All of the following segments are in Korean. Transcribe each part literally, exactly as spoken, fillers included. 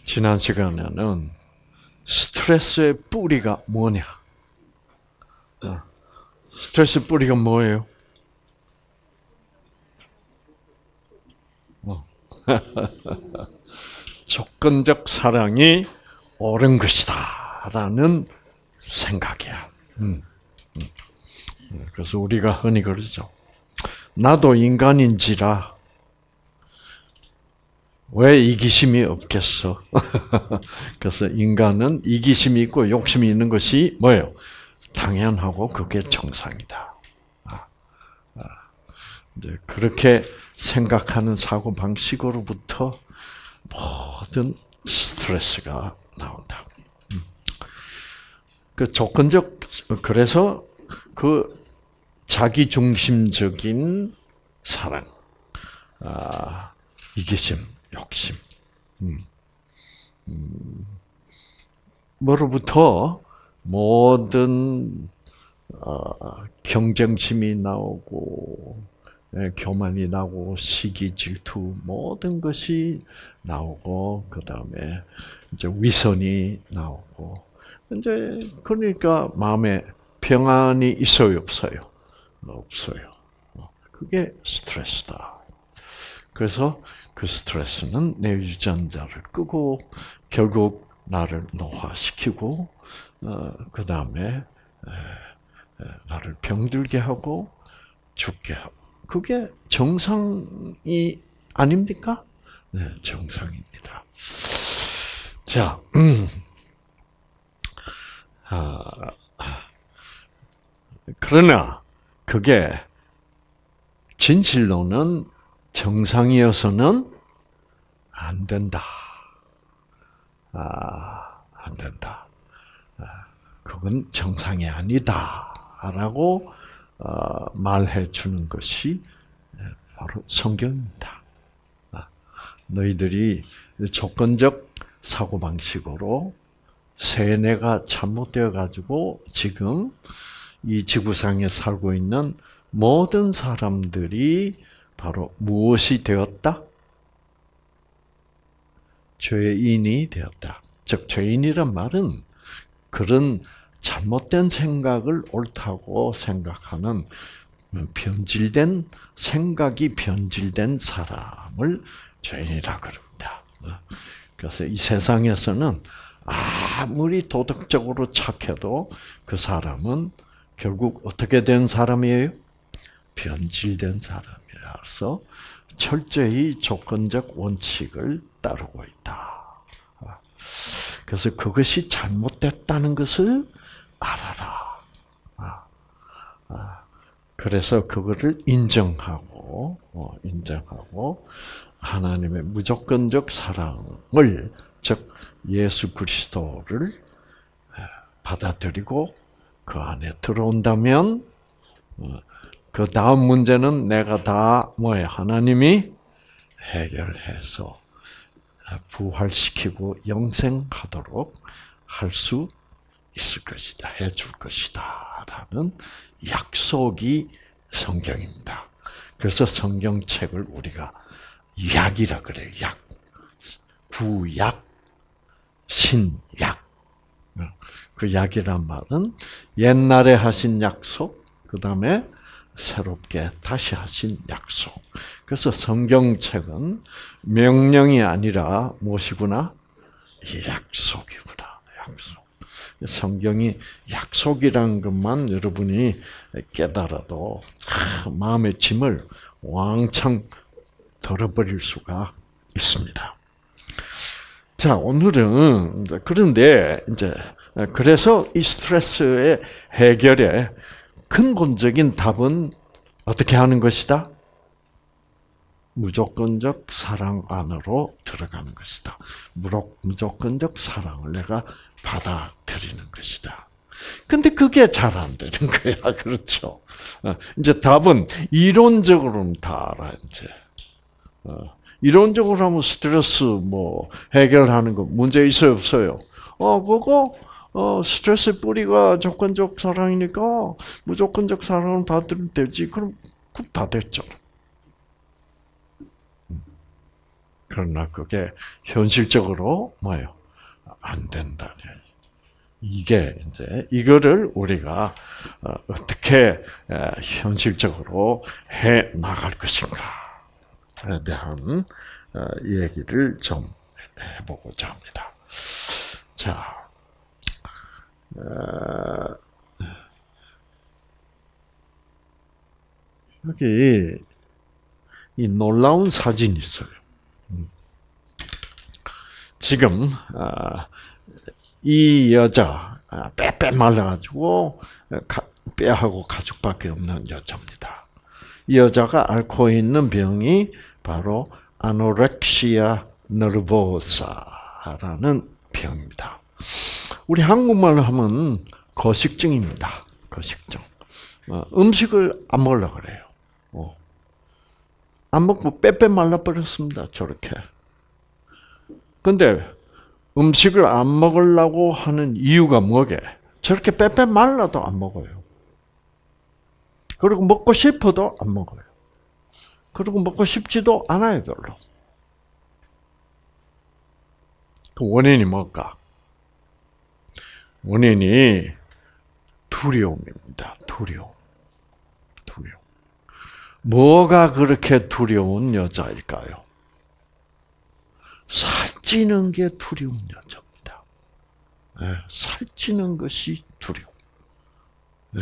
지난 시간에는 스트레스의 뿌리가 뭐냐? 스트레스 뿌리가 뭐예요? 어. 조건적 사랑이 옳은 것이다라는 생각이야. 음. 음. 그래서 우리가 흔히 그러죠. 나도 인간인지라 왜 이기심이 없겠어? 그래서 인간은 이기심이 있고 욕심이 있는 것이 뭐예요? 당연하고 그게 정상이다. 아, 아, 이제 그렇게 생각하는 사고 방식으로부터 모든 스트레스가 나온다. 음. 그 조건적 그래서 그 자기 중심적인 사랑, 아, 이기심, 욕심, 음. 음. 뭐로부터 모든 어, 경쟁심이 나오고 예, 교만이 나고 시기, 질투 모든 것이 나오고 그 다음에 이제 위선이 나오고 이제 그러니까 마음에 평안이 있어요, 없어요? 없어요. 그게 스트레스다. 그래서 그 스트레스는 내 유전자를 끄고 결국 나를 노화시키고 어, 그 다음에 나를 병들게 하고 죽게 하고 그게 정상이 아닙니까? 네, 정상입니다. 자, 음, 아, 그러나 그게 진실로는 정상이어서는 안 된다. 아, 안 된다. 아, 그건 정상이 아니다라고 어, 말해 주는 것이 바로 성경입니다. 아, 너희들이 조건적 사고 방식으로 세뇌가 잘못되어 가지고 지금 이 지구상에 살고 있는 모든 사람들이 바로 무엇이 되었다? 죄인이 되었다. 즉 죄인이란 말은 그런 잘못된 생각을 옳다고 생각하는 변질된 생각이 변질된 사람을 죄인이라 그럽니다. 그래서 이 세상에서는 아무리 도덕적으로 착해도 그 사람은 결국 어떻게 된 사람이에요? 변질된 사람이라서 철저히 조건적 원칙을 따르고 있다. 그래서 그것이 잘못됐다는 것을 알아라. 그래서 그거를 인정하고, 인정하고 하나님의 무조건적 사랑을, 즉 예수 그리스도를 받아들이고 그 안에 들어온다면 그 다음 문제는 내가 다 뭐예요? 하나님이 해결해서 부활시키고 영생하도록 할 수 있을 것이다. 해줄 것이다. 라는 약속이 성경입니다. 그래서 성경책을 우리가 약이라 그래요. 약. 구약, 신약. 그 약이란 말은 옛날에 하신 약속, 그 다음에 새롭게 다시 하신 약속. 그래서 성경책은 명령이 아니라 무엇이구나? 약속이구나. 약속. 성경이 약속이란 것만 여러분이 깨달아도 마음의 짐을 왕창 덜어버릴 수가 있습니다. 자, 오늘은 그런데 이제 그래서 이 스트레스의 해결에 근본적인 답은 어떻게 하는 것이다? 무조건적 사랑 안으로 들어가는 것이다. 무조건적 사랑을 내가 받아들이는 것이다. 근데 그게 잘 안 되는 거야. 그렇죠? 이제 답은 이론적으로는 다 알아, 이제. 이론적으로 하면 스트레스 뭐 해결하는 거 문제 있어요, 없어요? 어, 그거 어, 스트레스 뿌리가 조건적 사랑이니까 무조건적 사랑을 받으면 되지. 그럼 그 다 됐죠. 그러나 그게 현실적으로 뭐예요? 안 된다네. 이게 이제 이거를 우리가 어떻게 현실적으로 해 나갈 것인가에 대한 얘기를 좀 해보고자 합니다. 자, 여기 이 놀라운 사진이 있어요. 지금 이 여자 빼빼 말라가지고 뼈하고 가죽밖에 없는 여자입니다. 이 여자가 앓고 있는 병이 바로 아노렉시아 너르보사라는 병입니다. 우리 한국말로 하면 거식증입니다. 거식증. 음식을 안 먹으려고 그래요. 안 먹고 빼빼 말라버렸습니다. 저렇게. 근데 음식을 안 먹으려고 하는 이유가 뭐게? 저렇게 빼빼 말라도 안 먹어요. 그리고 먹고 싶어도 안 먹어요. 그리고 먹고 싶지도 않아요, 별로. 그 원인이 뭘까? 원인이 두려움입니다. 두려움. 두려움. 뭐가 그렇게 두려운 여자일까요? 살찌는 게 두려운 여자입니다. 네, 살찌는 것이 두려움. 네.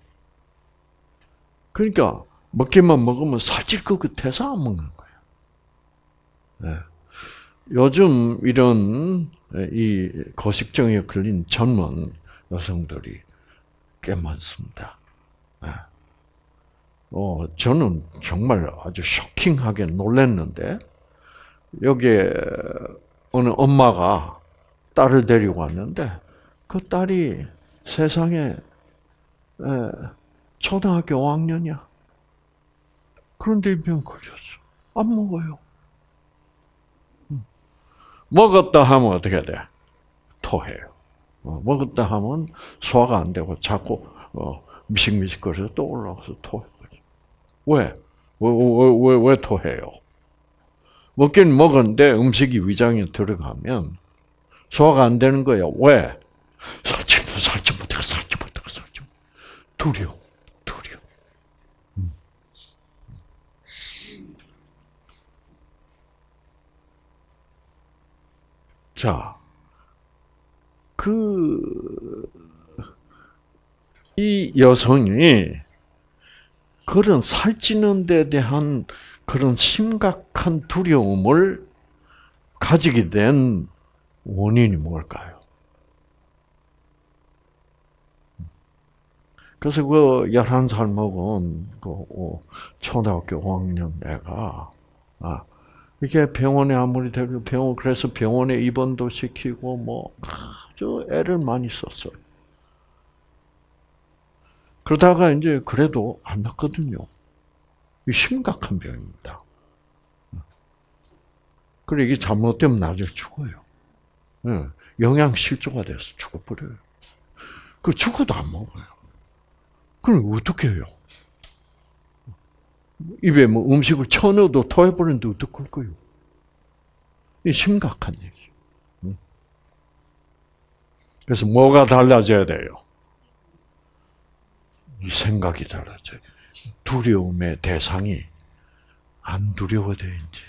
그러니까 먹기만 먹으면 살찔 것 같아서 안 먹는 거예요. 네. 요즘 이런 이 거식증에 걸린 젊은 여성들이 꽤 많습니다. 네. 어, 저는 정말 아주 쇼킹하게 놀랐는데, 여기에 어느 엄마가 딸을 데리고 왔는데, 그 딸이 세상에 초등학교 오 학년이야. 그런데 이 병 걸렸어. 안 먹어요. 먹었다 하면 어떻게 돼? 토해요. 먹었다 하면 소화가 안 되고 자꾸 미식미식거려서 또 올라와서 토해요. 왜? 왜, 왜, 왜, 왜 토해요? 먹긴 먹었는데 음식이 위장에 들어가면 소화가 안 되는 거예요. 왜? 살찌면 살찌 못하고 살찌 못하고 살찌 못하고. 두려움, 두려움. 음. 자, 그, 이 여성이 그런 살찌는 데 대한 그런 심각한 두려움을 가지게 된 원인이 뭘까요? 그래서 그 열한 살 먹은 그 초등학교 오 학년 애가, 아, 이게 병원에 아무리 데리고 병원, 그래서 병원에 입원도 시키고 뭐 아주 애를 많이 썼어요. 그러다가 이제 그래도 안 낫거든요. 심각한 병입니다. 그리고 이게 잘못되면 나중에 죽어요. 영양실조가 돼서 죽어버려요. 그 죽어도 안 먹어요. 그럼 어떻게 해요? 입에 뭐 음식을 쳐넣어도 토해버리는데 어떡할 거예요? 이 심각한 얘기. 그래서 뭐가 달라져야 돼요? 이 생각이 달라져요. 두려움의 대상이 안 두려워져, 이제.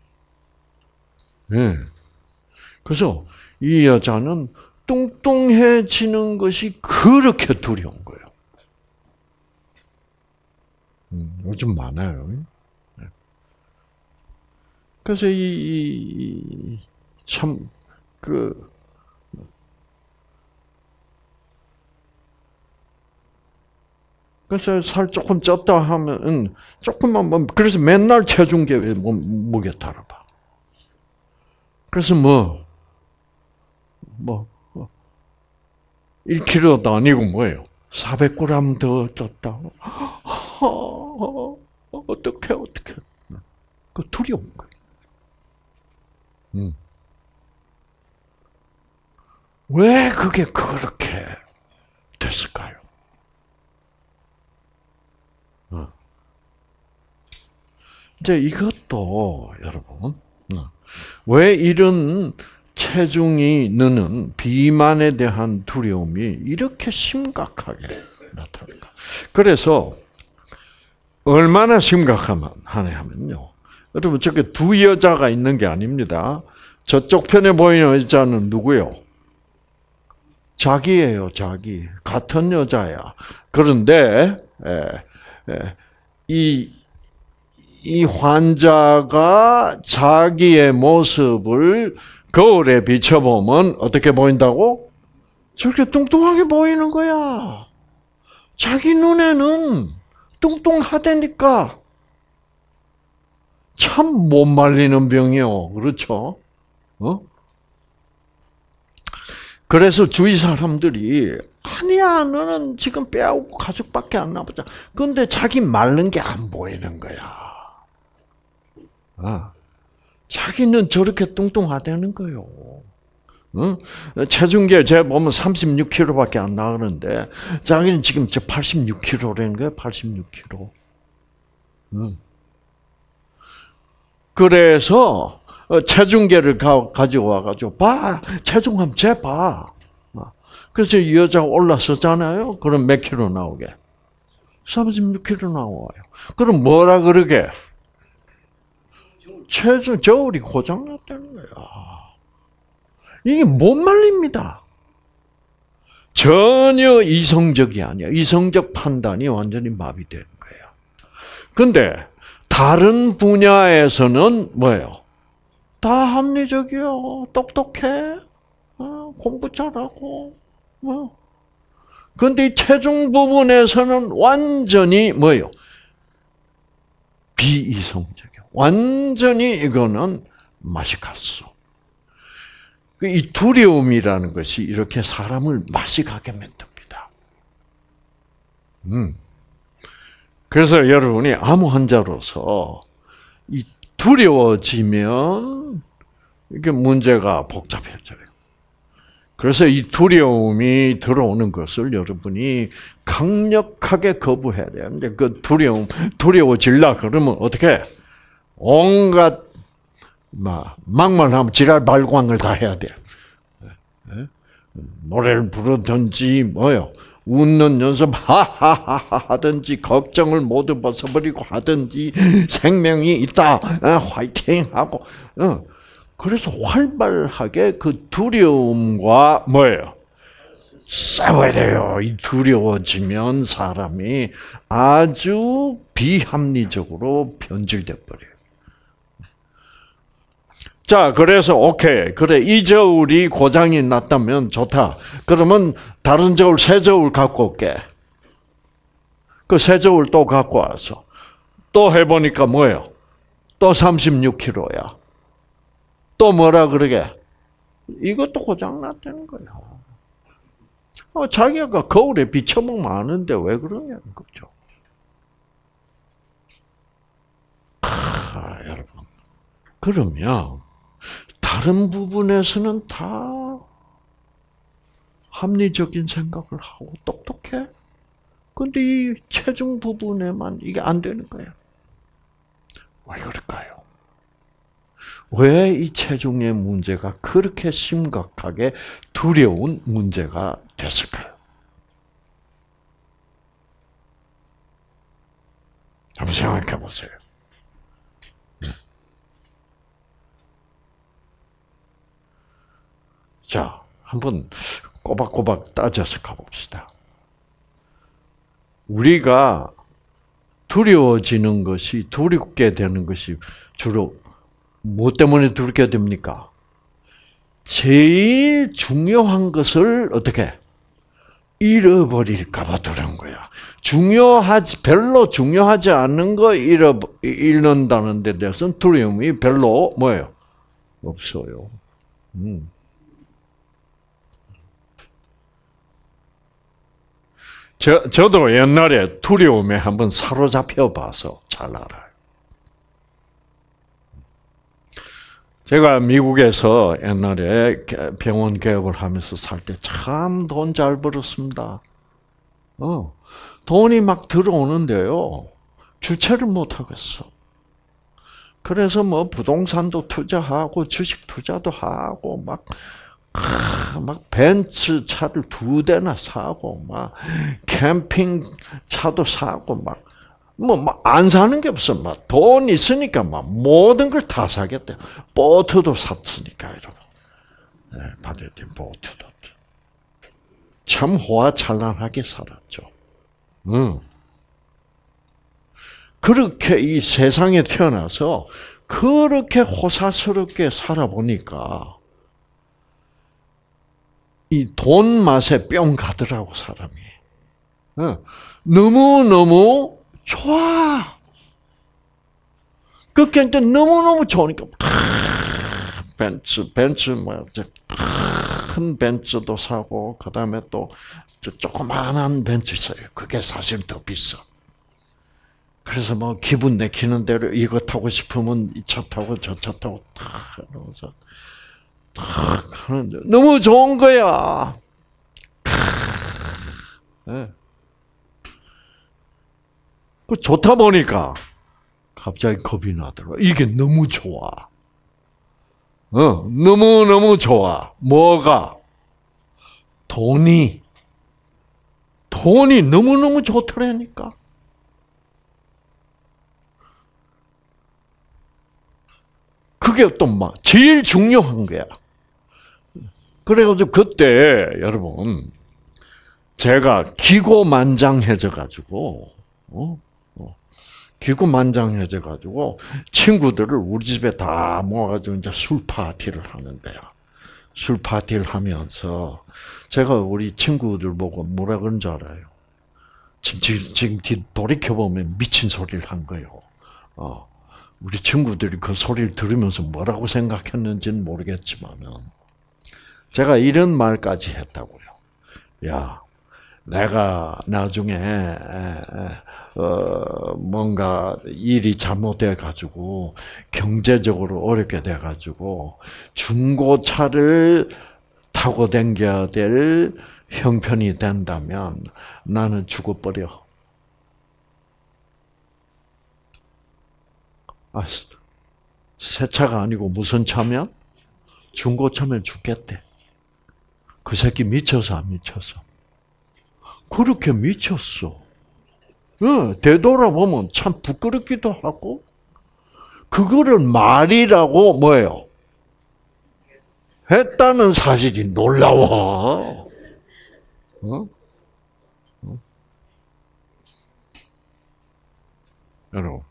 네. 그래서 이 여자는 뚱뚱해지는 것이 그렇게 두려운 거예요. 음, 요즘 많아요. 그래서 이, 이 참, 그, 그래서 살 조금 쪘다 하면, 조금만, 뭐, 그래서 맨날 체중계 무게 달아봐. 그래서 뭐, 뭐, 일 킬로그램도 아니고 뭐예요? 사백 그램 더 쪘다. 어떡해, 어떡해. 그 두려운 거예요. 음. 왜 그게 그렇게 됐을까요? 어. 이제 이것도 여러분, 왜 이런 체중이 느는 비만에 대한 두려움이 이렇게 심각하게 나타날까? 그래서 얼마나 심각하면 하냐 하면요. 여러분 저게 두 여자가 있는 게 아닙니다. 저쪽 편에 보이는 여자는 누구요? 자기예요, 자기. 같은 여자야. 그런데 에, 에, 이, 이 환자가 자기의 모습을 거울에 비춰보면 어떻게 보인다고? 저렇게 뚱뚱하게 보이는 거야. 자기 눈에는 뚱뚱하다니까. 참 못 말리는 병이요. 그렇죠? 어? 그래서 주위 사람들이 아니야, 너는 지금 빼앗고 가죽밖에 안 나보자. 그런데 자기 마른 게 안 보이는 거야. 아, 자기는 저렇게 뚱뚱하다는 거요. 응? 체중계 제가 보면 삼십육 킬로그램밖에 안 나가는데 자기는 지금 저 팔십육 킬로그램라는 거야. 팔십육 킬로그램. 응. 그래서 체중계를 가지고 와가지고 봐, 체중 한번 재봐. 그래서 이 여자가 올라서잖아요. 그럼 몇 킬로 나오게? 삼십육 킬로그램 나와요. 그럼 뭐라 그러게? 체중 저울이 고장났다는 거야. 이게 못 말립니다. 전혀 이성적이 아니야. 이성적 판단이 완전히 마비되는 거야. 근데 다른 분야에서는 뭐예요? 다 합리적이요. 똑똑해. 어, 공부 잘하고. 뭐. 근데 이 체중 부분에서는 완전히 뭐예요? 비이성적이요. 완전히 이거는 맛이 갔어. 이 두려움이라는 것이 이렇게 사람을 맛이 가게 만듭니다. 음. 그래서 여러분이 암 환자로서 이 두려워지면 이게 문제가 복잡해져요. 그래서 이 두려움이 들어오는 것을 여러분이 강력하게 거부해야 돼요. 근데 그 두려움, 두려워질라 그러면 어떻게? 온갖, 막, 막말하면 지랄 발광을 다 해야 돼요. 노래를 부르든지, 뭐요. 웃는 연습 하하하하 하든지 걱정을 모두 벗어버리고 하든지 생명이 있다 화이팅 하고 그래서 활발하게 그 두려움과 뭐예요? 싸워야 돼요. 이 두려워지면 사람이 아주 비합리적으로 변질돼 버려요. 자, 그래서 오케이. 그래, 이 저울이 고장이 났다면 좋다. 그러면 다른 저울, 새 저울 갖고 올게. 그 새 저울 또 갖고 와서 또 해보니까 뭐예요? 또 삼십육 킬로그램야. 또 뭐라 그러게? 이것도 고장 났다는 거예요. 어, 자기가 거울에 비춰보면 아는데 왜 그러냐는 거죠. 아, 여러분. 그러면 다른 부분에서는 다 합리적인 생각을 하고 똑똑해. 근데 이 체중 부분에만 이게 안 되는 거예요. 왜 그럴까요? 왜 이 체중의 문제가 그렇게 심각하게 두려운 문제가 됐을까요? 한번 생각해 보세요. 자, 한번 꼬박꼬박 따져서 가봅시다. 우리가 두려워지는 것이, 두렵게 되는 것이 주로 무엇 때문에 두렵게 됩니까? 제일 중요한 것을 어떻게 잃어버릴까 봐 두려운 거야. 중요하지, 별로 중요하지 않은 거 잃어, 잃는다는 데 대해서는 두려움이 별로 뭐예요? 없어요. 음. 저, 저도 옛날에 두려움에 한번 사로잡혀 봐서 잘 알아요. 제가 미국에서 옛날에 병원 개업을 하면서 살 때 참 돈 잘 벌었습니다. 어, 돈이 막 들어오는데요. 주체를 못 하겠어. 그래서 뭐 부동산도 투자하고 주식 투자도 하고 막, 막 벤츠 차를 두 대나 사고 막 캠핑 차도 사고 막 뭐 안 사는 게 없어. 막 돈 있으니까 막 모든 걸 다 사겠대. 보트도 샀으니까 여러분. 네, 바데딘 보트도 참 호화찬란하게 살았죠. 응. 그렇게 이 세상에 태어나서 그렇게 호사스럽게 살아보니까 이 돈 맛에 뿅 가더라고 사람이. 너무 너무 좋아. 그게 너무 너무 좋으니까 벤츠 벤츠 뭐큰 벤츠도 사고 그 다음에 또 조그마한 벤츠 있어요. 그게 사실 더 비싸. 그래서 뭐 기분 내키는 대로 이거 타고 싶으면 이 차 타고 저 차 타고 탁 하면서 탁 하는데 너무 좋은 거야. 네. 그 좋다 보니까 갑자기 겁이 나더라고. 이게 너무 좋아. 어, 너무 너무 좋아. 뭐가? 돈이 돈이 너무 너무 좋더라니까. 그게 또 막 제일 중요한 거야. 그래가지고 그때 여러분 제가 기고만장해져 가지고 어? 어. 기고만장해져 가지고 친구들을 우리 집에 다 모아가지고 이제 술 파티를 하는 거야. 술 파티를 하면서 제가 우리 친구들 보고 뭐라 그런 줄 알아요? 지금, 지금 돌이켜 보면 미친 소리를 한 거예요. 어. 우리 친구들이 그 소리를 들으면서 뭐라고 생각했는지는 모르겠지만은, 제가 이런 말까지 했다고요. 야, 내가 나중에, 어, 뭔가 일이 잘못돼가지고, 경제적으로 어렵게 돼가지고, 중고차를 타고 다녀야 될 형편이 된다면, 나는 죽어버려. 아, 새 차가 아니고 무슨 차면? 중고차면 죽겠대. 그 새끼 미쳐서 안 미쳐서? 그렇게 미쳤어. 응, 되돌아보면 참 부끄럽기도 하고, 그거를 말이라고 뭐예요? 했다는 사실이 놀라워. 어? 어? 여러분.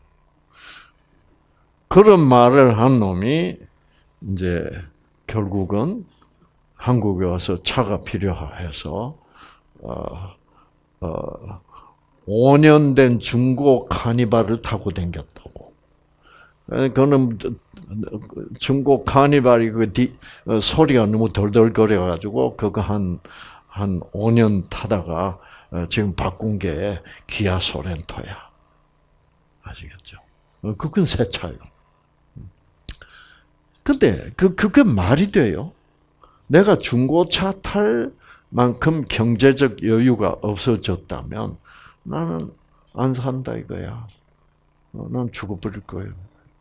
그런 말을 한 놈이 이제 결국은 한국에 와서 차가 필요해서 어, 어, 오 년 된 중고 카니발을 타고 다녔다고. 그는 중고 카니발이 그 뒤, 소리가 너무 덜덜거려 가지고 그거 한 한 오 년 타다가 지금 바꾼 게 기아 소렌토야. 아시겠죠? 그건 새 차예요. 근데 그 그게 말이 돼요? 내가 중고차 탈 만큼 경제적 여유가 없어졌다면 나는 안 산다 이거야. 난 죽어버릴 거예요.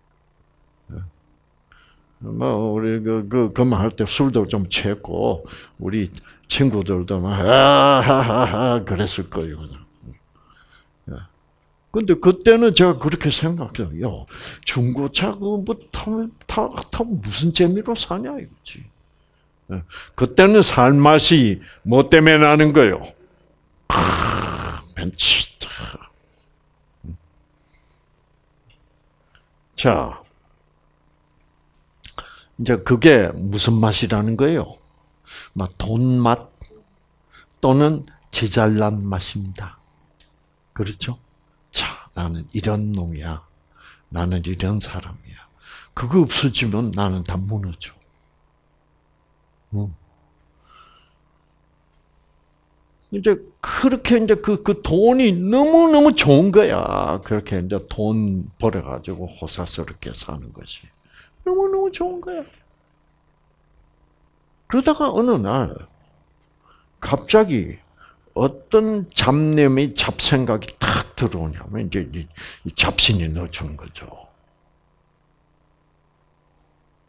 뭐 우리 그그 그말 때 술도 좀 취했고 우리 친구들도 막 하하하하 그랬을 거예요. 근데 그때는 제가 그렇게 생각해요. 중고차 그뭐 타면 타, 타면 무슨 재미로 사냐 이거지. 그때는 살맛이 뭐 때문에 나는 거예요? 아, 벤치. 자, 이제 그게 무슨 맛이라는 거예요? 막 돈맛 또는 지잘난 맛입니다. 그렇죠? 자, 나는 이런 놈이야. 나는 이런 사람이야. 그거 없어지면 나는 다 무너져. 응. 이제 그렇게 이제 그, 그 돈이 너무너무 좋은 거야. 그렇게 이제 돈 벌어가지고 호사스럽게 사는 것이. 너무너무 좋은 거야. 그러다가 어느 날, 갑자기 어떤 잡념이, 잡생각이 탁 들어오냐면, 이제 이 잡신이 넣어준 거죠.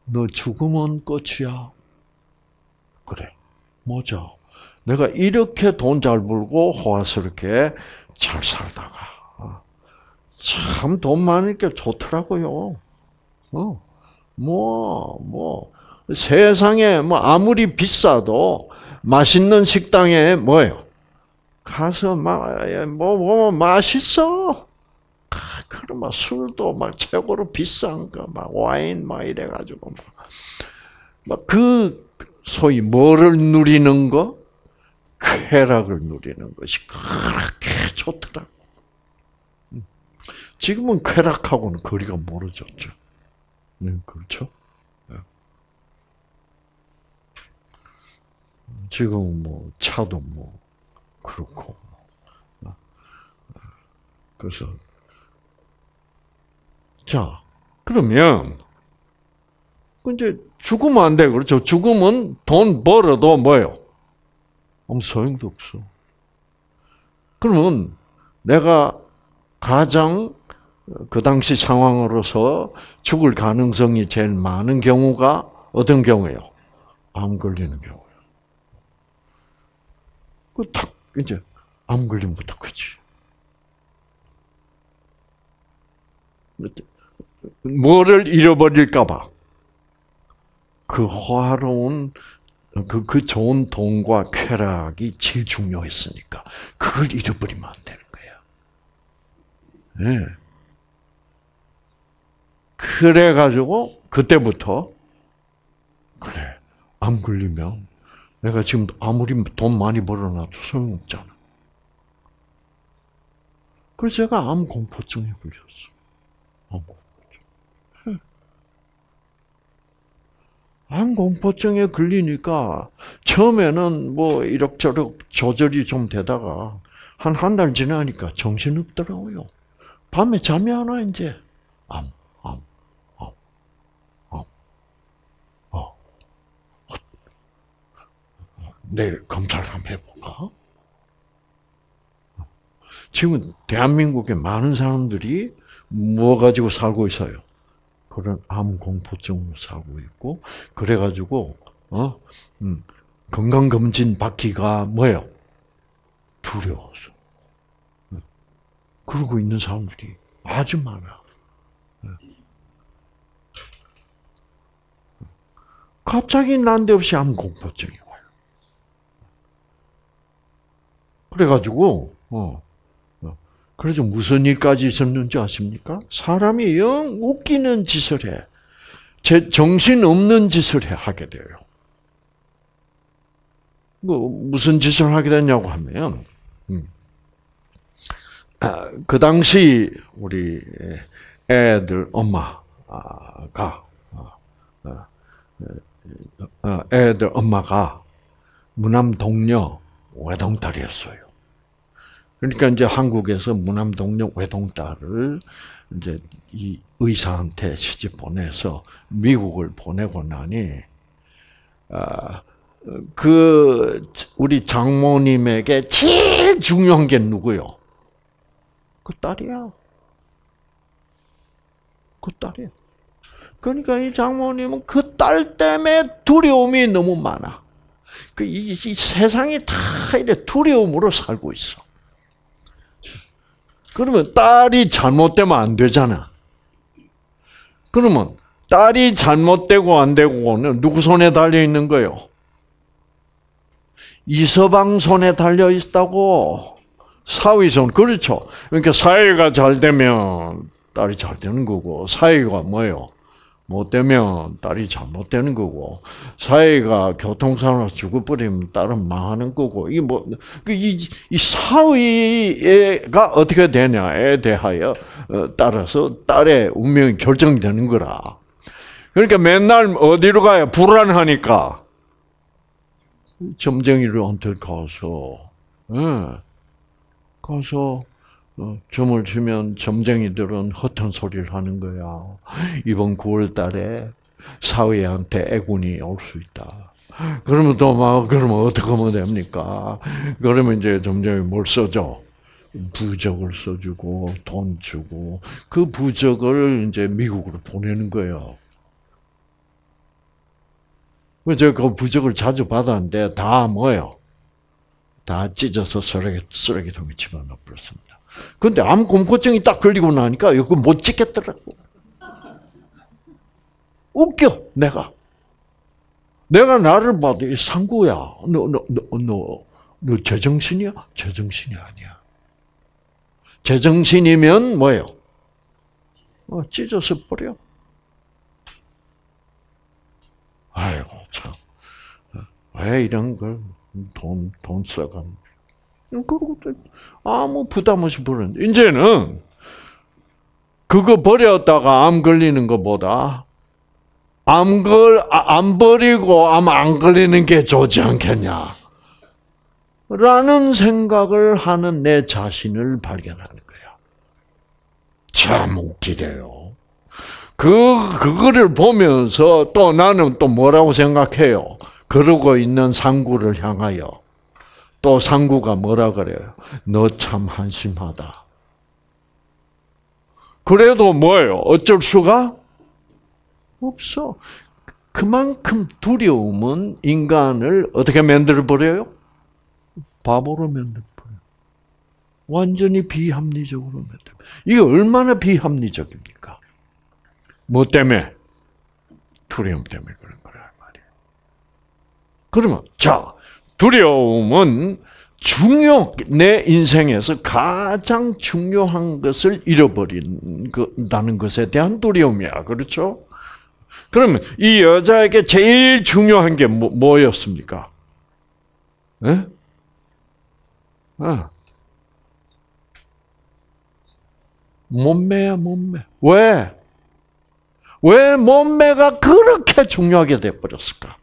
너 죽으면 끝이야. 그래. 뭐죠? 내가 이렇게 돈 잘 벌고 호화스럽게 잘 살다가 참 돈 많으니까 좋더라고요. 어, 뭐, 뭐 세상에 뭐 아무리 비싸도 맛있는 식당에 뭐예요? 가서 막뭐 뭐 맛있어. 그러면 술도 막 최고로 비싼 거, 막 와인 막 이래가지고 막 그 소위 뭐를 누리는 거, 쾌락을 누리는 것이 그렇게 좋더라고. 지금은 쾌락하고는 거리가 멀어졌죠. 네, 그렇죠. 지금 뭐 차도 뭐 그렇고, 그래서 자 그러면 이제 죽으면 안 돼, 그렇죠? 죽으면 돈 벌어도 뭐예요? 아무 소용도 없어. 그러면 내가 가장 그 당시 상황으로서 죽을 가능성이 제일 많은 경우가 어떤 경우예요? 암 걸리는 경우예요. 그 탁 이제 암 걸림부터 그지. 뭐를 잃어버릴까봐 그 화로운 그, 그 좋은 돈과 쾌락이 제일 중요했으니까 그걸 잃어버리면 안 되는 거예요. 네. 그래가지고 그때부터 그래 암 걸리면 내가 지금 아무리 돈 많이 벌어놔도 소용없잖아. 그래서 제가 암 공포증에 걸렸어. 암 공포증. 암 공포증에 걸리니까 처음에는 뭐 이럭저럭 조절이 좀 되다가 한 한 달 지나니까 정신 없더라고요. 밤에 잠이 안 와 이제. 암, 암, 암, 암. 어. 내일 검사를 한번 해볼까? 지금 대한민국의 많은 사람들이 뭐 가지고 살고 있어요? 그런 암 공포증으로 살고 있고, 그래가지고, 어, 음, 건강검진 받기가 뭐예요? 두려워서. 그러고 있는 사람들이 아주 많아. 갑자기 난데없이 암 공포증이 와요. 그래가지고, 어, 그래서 무슨 일까지 있었는지 아십니까? 사람이 영 웃기는 짓을 해. 제 정신 없는 짓을 해 하게 돼요. 뭐 무슨 짓을 하게 됐냐고 하면, 음, 아, 그 당시 우리 애들 엄마가 애들 엄마가 무남 동녀 외동딸이었어요. 그러니까 이제 한국에서 무남 동녀 외동딸을 이제 이 의사한테 시집 보내서 미국을 보내고 나니, 아, 그 우리 장모님에게 제일 중요한 게 누구요? 그 딸이야. 그 딸이야. 그러니까 이 장모님은 그 딸 때문에 두려움이 너무 많아. 그 이, 이 세상이 다 이래 두려움으로 살고 있어. 그러면 딸이 잘못되면 안 되잖아. 그러면 딸이 잘못되고 안 되고는 누구 손에 달려 있는 거예요? 이서방 손에 달려 있다고. 사위 손. 그렇죠. 그러니까 사위가 잘 되면 딸이 잘 되는 거고, 사위가 뭐예요? 못 되면 딸이 잘못되는 거고, 사위가 교통사고로 죽어버리면 딸은 망하는 거고, 이 뭐, 이, 이 사위가 어떻게 되냐에 대하여 따라서 딸의 운명이 결정되는 거라. 그러니까 맨날 어디로 가요? 불안하니까. 점쟁이들한테 가서, 예, 가서, 어, 점을 주면 점쟁이들은 허튼 소리를 하는 거야. 이번 구월 달에 사위한테 애군이 올 수 있다. 그러면 또 막, 그러면 어떻게 하면 됩니까? 그러면 이제 점쟁이 뭘 써줘? 부적을 써주고, 돈 주고, 그 부적을 이제 미국으로 보내는 거예요. 제가 그 부적을 자주 받았는데 다 뭐예요? 다 찢어서 쓰레기, 쓰레기통에 집어넣어 버렸습니다. 근데 암 공포증이 딱 걸리고 나니까 이거 못 찍겠더라고. 웃겨, 내가. 내가 나를 봐도 이 상구야. 너, 너, 너, 너, 너 제정신이야? 제정신이 아니야. 제정신이면 뭐예요? 어, 찢어서 버려. 아이고, 참. 왜 이런 걸 돈, 돈 써갑니까? 그러고 아무 부담 없이 버렸는데, 이제는 그거 버렸다가 암 걸리는 것보다 암 걸, 안 버리고 암 안 걸리는 게 좋지 않겠냐. 라는 생각을 하는 내 자신을 발견하는 거야. 참 웃기대요. 그, 그거를 보면서 또 나는 또 뭐라고 생각해요? 그러고 있는 상구를 향하여 또 상구가 뭐라 그래요? 너 참 한심하다. 그래도 뭐예요? 어쩔 수가 없어. 그만큼 두려움은 인간을 어떻게 만들어버려요? 바보로 만들어버려요. 완전히 비합리적으로 만들어요. 이게 얼마나 비합리적입니까? 뭐 때문에? 두려움 때문에 그런 거란 말이에요. 그러면 자, 두려움은 중요, 내 인생에서 가장 중요한 것을 잃어버린다는 것에 대한 두려움이야. 그렇죠? 그러면 이 여자에게 제일 중요한 게 뭐, 뭐였습니까? 예? 아. 몸매야, 몸매. 왜? 왜 몸매가 그렇게 중요하게 되어버렸을까?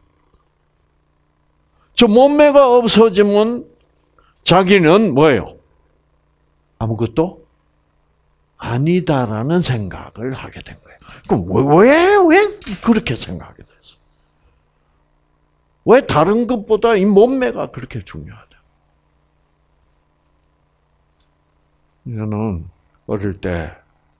저 몸매가 없어지면 자기는 뭐예요? 아무것도 아니다라는 생각을 하게 된 거예요. 그럼 왜, 왜 그렇게 생각하게 됐어? 왜 다른 것보다 이 몸매가 그렇게 중요하다? 저는 어릴 때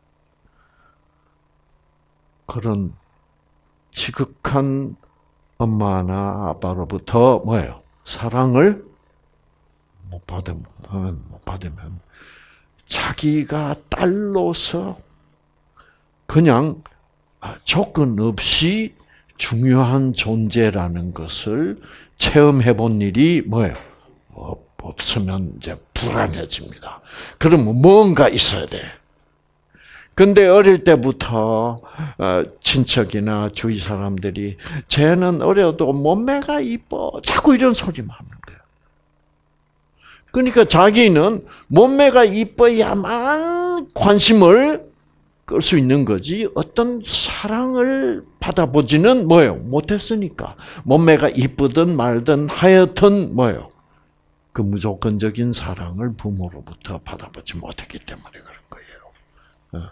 그런 지극한 엄마나 아빠로부터 뭐예요? 사랑을 못 받으면, 못 받으면 자기가 딸로서 그냥 조건 없이 중요한 존재라는 것을 체험해 본 일이 뭐예요? 없으면 이제 불안해집니다. 그러면 뭔가 있어야 돼. 근데 어릴 때부터 친척이나 주위 사람들이 쟤는 어려도 몸매가 이뻐. 자꾸 이런 소리만 하는 거예요. 그러니까 자기는 몸매가 이뻐야만 관심을 끌 수 있는 거지 어떤 사랑을 받아보지는 뭐예요? 못했으니까. 몸매가 이쁘든 말든 하여튼 뭐예요? 그 무조건적인 사랑을 부모로부터 받아보지 못했기 때문에 그런 거예요.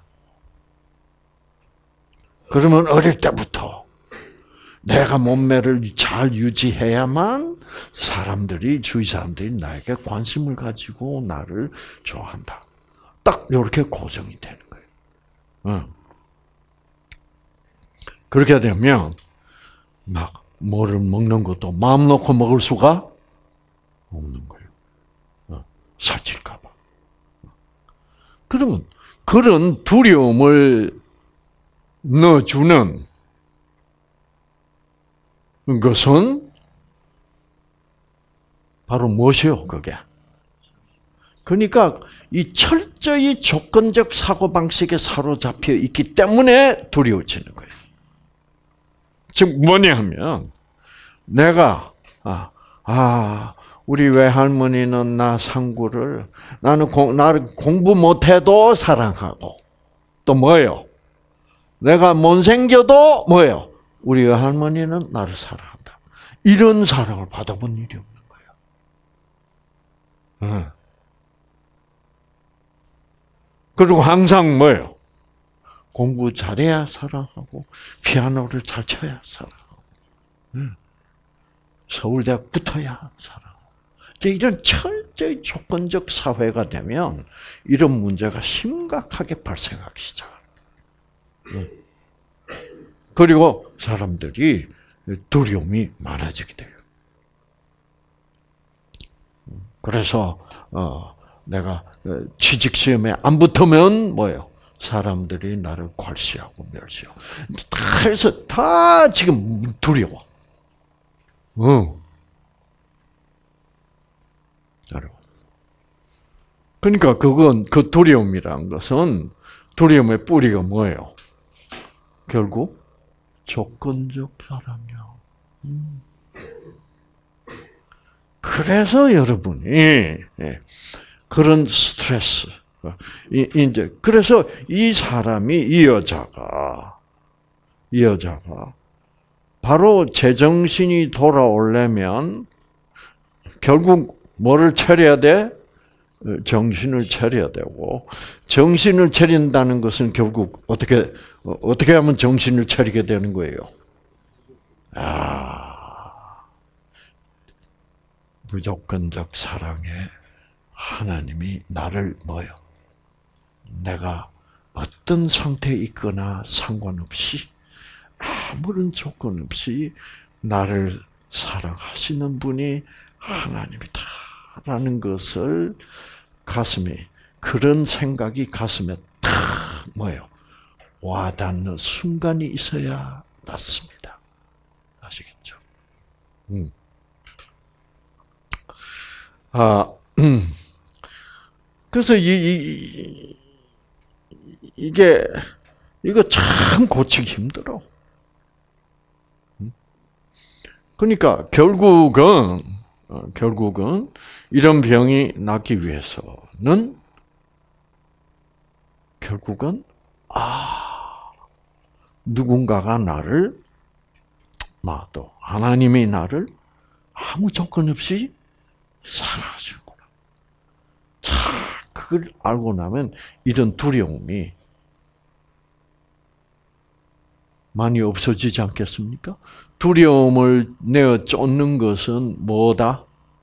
그러면 어릴 때부터 내가 몸매를 잘 유지해야만 사람들이, 주위 사람들이 나에게 관심을 가지고 나를 좋아한다. 딱 이렇게 고정이 되는 거예요. 그렇게 되면 막 뭐를 먹는 것도 마음 놓고 먹을 수가 없는 거예요. 살찔까 봐. 그러면 그런 두려움을 넣어주는 것은 바로 무엇이요, 그게? 그러니까 이 철저히 조건적 사고방식에 사로잡혀 있기 때문에 두려워지는 거예요. 즉 뭐냐 하면 내가 아, 아 우리 외할머니는 나 상구를 나는 공, 나를 공부 못해도 사랑하고 또 뭐예요? 내가 못생겨도 뭐예요? 우리 외할머니는 나를 사랑한다. 이런 사랑을 받아본 일이 없는 거예요. 응. 그리고 항상 뭐예요? 공부 잘해야 사랑하고 피아노를 잘 쳐야 사랑하고 응. 서울대학 붙어야 사랑하고 이런 철저히 조건적 사회가 되면 이런 문제가 심각하게 발생하기 시작합니다. 그리고 사람들이 두려움이 많아지게 돼요. 그래서 어, 내가 취직 시험에 안 붙으면 뭐예요? 사람들이 나를 괄시하고 멸시하고. 그래서 다 지금 두려워. 응. 그러니까 그건 그 두려움이란 것은 두려움의 뿌리가 뭐예요? 결국 조건적 사랑이야. 음. 그래서 여러분이 그런 스트레스, 이제 그래서 이 사람이 이 여자가 이 여자가 바로 제정신이 돌아오려면 결국 뭐를 차려야 돼? 정신을 차려야 되고, 정신을 차린다는 것은 결국 어떻게 어떻게 하면 정신을 차리게 되는 거예요? 아, 무조건적 사랑에 하나님이 나를 뭐요? 내가 어떤 상태에 있거나 상관없이 아무런 조건 없이 나를 사랑하시는 분이 하나님이다라는 것을 가슴에, 그런 생각이 가슴에 탁 뭐요? 와닿는 순간이 있어야 낫습니다. 아시겠죠? 음. 아, 음. 그래서 이, 이 이게 이거 참 고치기 힘들어. 그러니까 결국은 결국은 이런 병이 낫기 위해서는 결국은 아 누군가가 나를 또 하나님이 나를 아무 조건 없이 사랑하시구나. 자, 그걸 알고 나면 이런 두려움이 많이 없어지지 않겠습니까? 두려움을 내어 쫓는 것은 뭐다?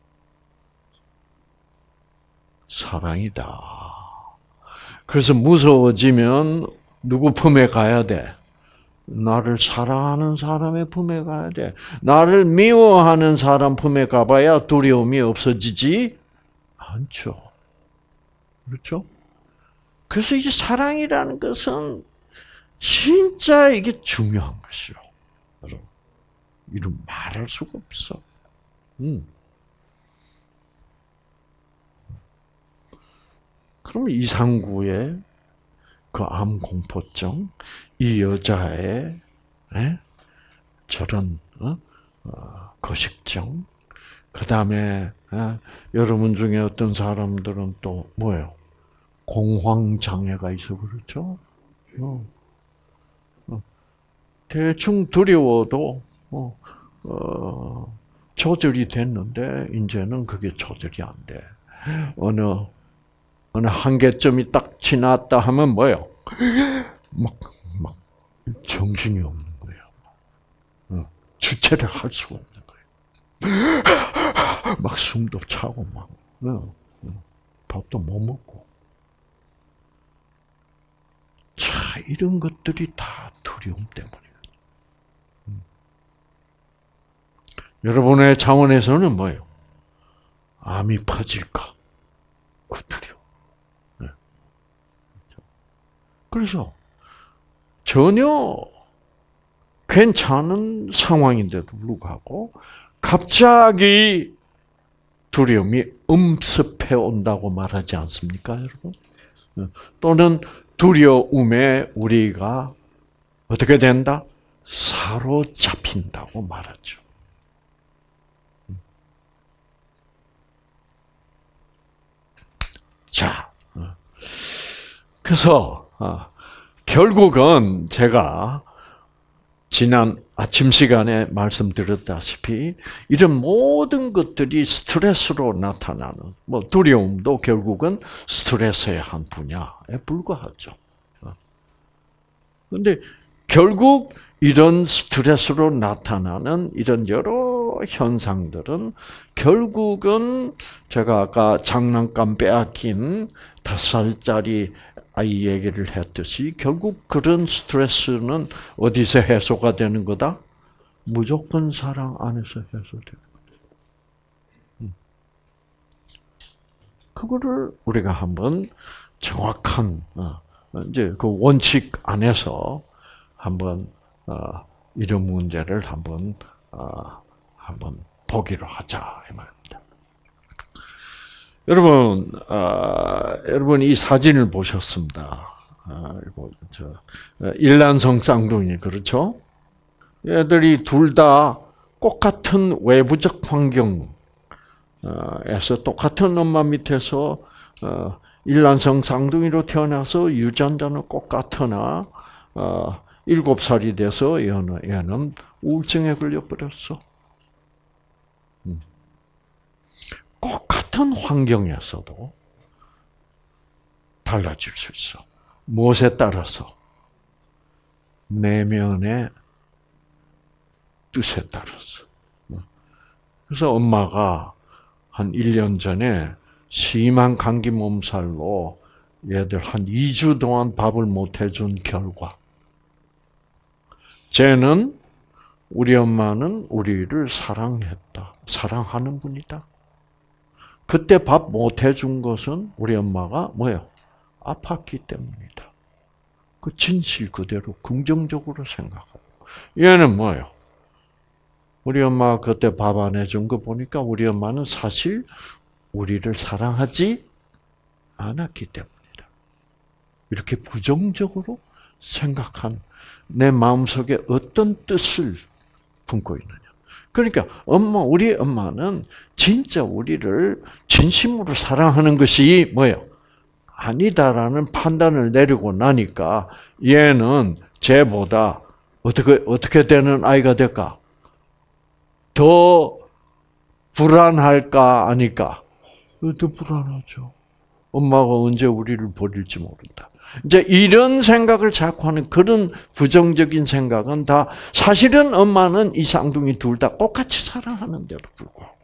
사랑이다. 그래서 무서워지면 누구 품에 가야 돼? 나를 사랑하는 사람의 품에 가야 돼. 나를 미워하는 사람 품에 가봐야 두려움이 없어지지 않죠. 그렇죠? 그래서 이 사랑이라는 것은 진짜 이게 중요한 것이요. 여러분, 이런 말할 수가 없어. 음. 그럼 이상구의 그 암 공포증, 이 여자의 에? 저런 어? 어, 거식증, 그 다음에 여러분 중에 어떤 사람들은 또 뭐예요? 공황 장애가 있어 그렇죠? 어. 어. 대충 두려워도 어, 어, 조절이 됐는데 이제는 그게 조절이 안 돼. 어느 어느 한계점이 딱 지났다 하면 뭐예요? 막, 막 정신이 없는 거예요. 어, 주체를 할 수가 없는 거예요. 막 숨도 차고 막 어, 어, 밥도 못 먹고. 자, 이런 것들이 다 두려움 때문이에요. 음. 여러분의 차원에서는 뭐예요? 암이 퍼질까? 그 두려움. 네. 그래서 전혀 괜찮은 상황인데도 불구하고 갑자기 두려움이 엄습해 온다고 말하지 않습니까, 여러분? 또는 두려움에 우리가 어떻게 된다? 사로잡힌다고 말하죠. 자, 그래서 결국은 제가 지난 아침 시간에 말씀드렸다시피 이런 모든 것들이 스트레스로 나타나는, 뭐 두려움도 결국은 스트레스의 한 분야에 불과하죠. 그런데 결국 이런 스트레스로 나타나는 이런 여러 현상들은 결국은 제가 아까 장난감 빼앗긴 다섯 살짜리 아이 얘기를 했듯이 결국 그런 스트레스는 어디서 해소가 되는 거다? 무조건 사랑 안에서 해소돼요. 그거를 우리가 한번 정확한 이제 그 원칙 안에서 한번 이런 문제를 한번 한번 보기로 하자 이 말입니다. 여러분, 아, 여러분 이 사진을 보셨습니다. 아, 이거 저 일란성 쌍둥이 그렇죠? 얘들이 둘 다 똑같은 외부적 환경에서 똑같은 엄마 밑에서 일란성 쌍둥이로 태어나서 유전자는 똑같으나 일곱 살이 돼서 얘는, 얘는 우울증에 걸려버렸어. 똑같은 환경에서도 달라질 수 있어. 무엇에 따라서? 내면의 뜻에 따라서. 그래서 엄마가 한 일 년 전에 심한 감기 몸살로 얘들 한 이 주 동안 밥을 못 해준 결과 쟤는 우리 엄마는 우리를 사랑했다. 사랑하는 분이다. 그때 밥 못 해준 것은 우리 엄마가 뭐예요? 아팠기 때문이다. 그 진실 그대로 긍정적으로 생각하고. 얘는 뭐예요? 우리 엄마가 그때 밥 안 해준 거 보니까 우리 엄마는 사실 우리를 사랑하지 않았기 때문이다. 이렇게 부정적으로 생각한 내 마음속에 어떤 뜻을 품고 있느냐. 그러니까 엄마, 우리 엄마는 진짜 우리를 진심으로 사랑하는 것이 뭐예요? 아니다라는 판단을 내리고 나니까 얘는 쟤보다 어떻게 어떻게 되는 아이가 될까? 더 불안할까 아닐까? 더 불안하죠. 엄마가 언제 우리를 버릴지 모른다. 이제 이런 생각을 자꾸 하는 그런 부정적인 생각은 다 사실은 엄마는 이 쌍둥이 둘 다 똑같이 사랑하는데도 불구하고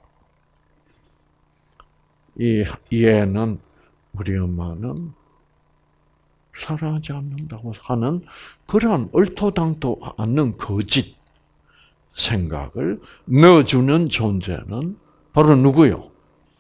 이 얘는 우리 엄마는 사랑하지 않는다고 하는 그러한 얼토당토 않는 거짓 생각을 넣어주는 존재는 바로 누구요?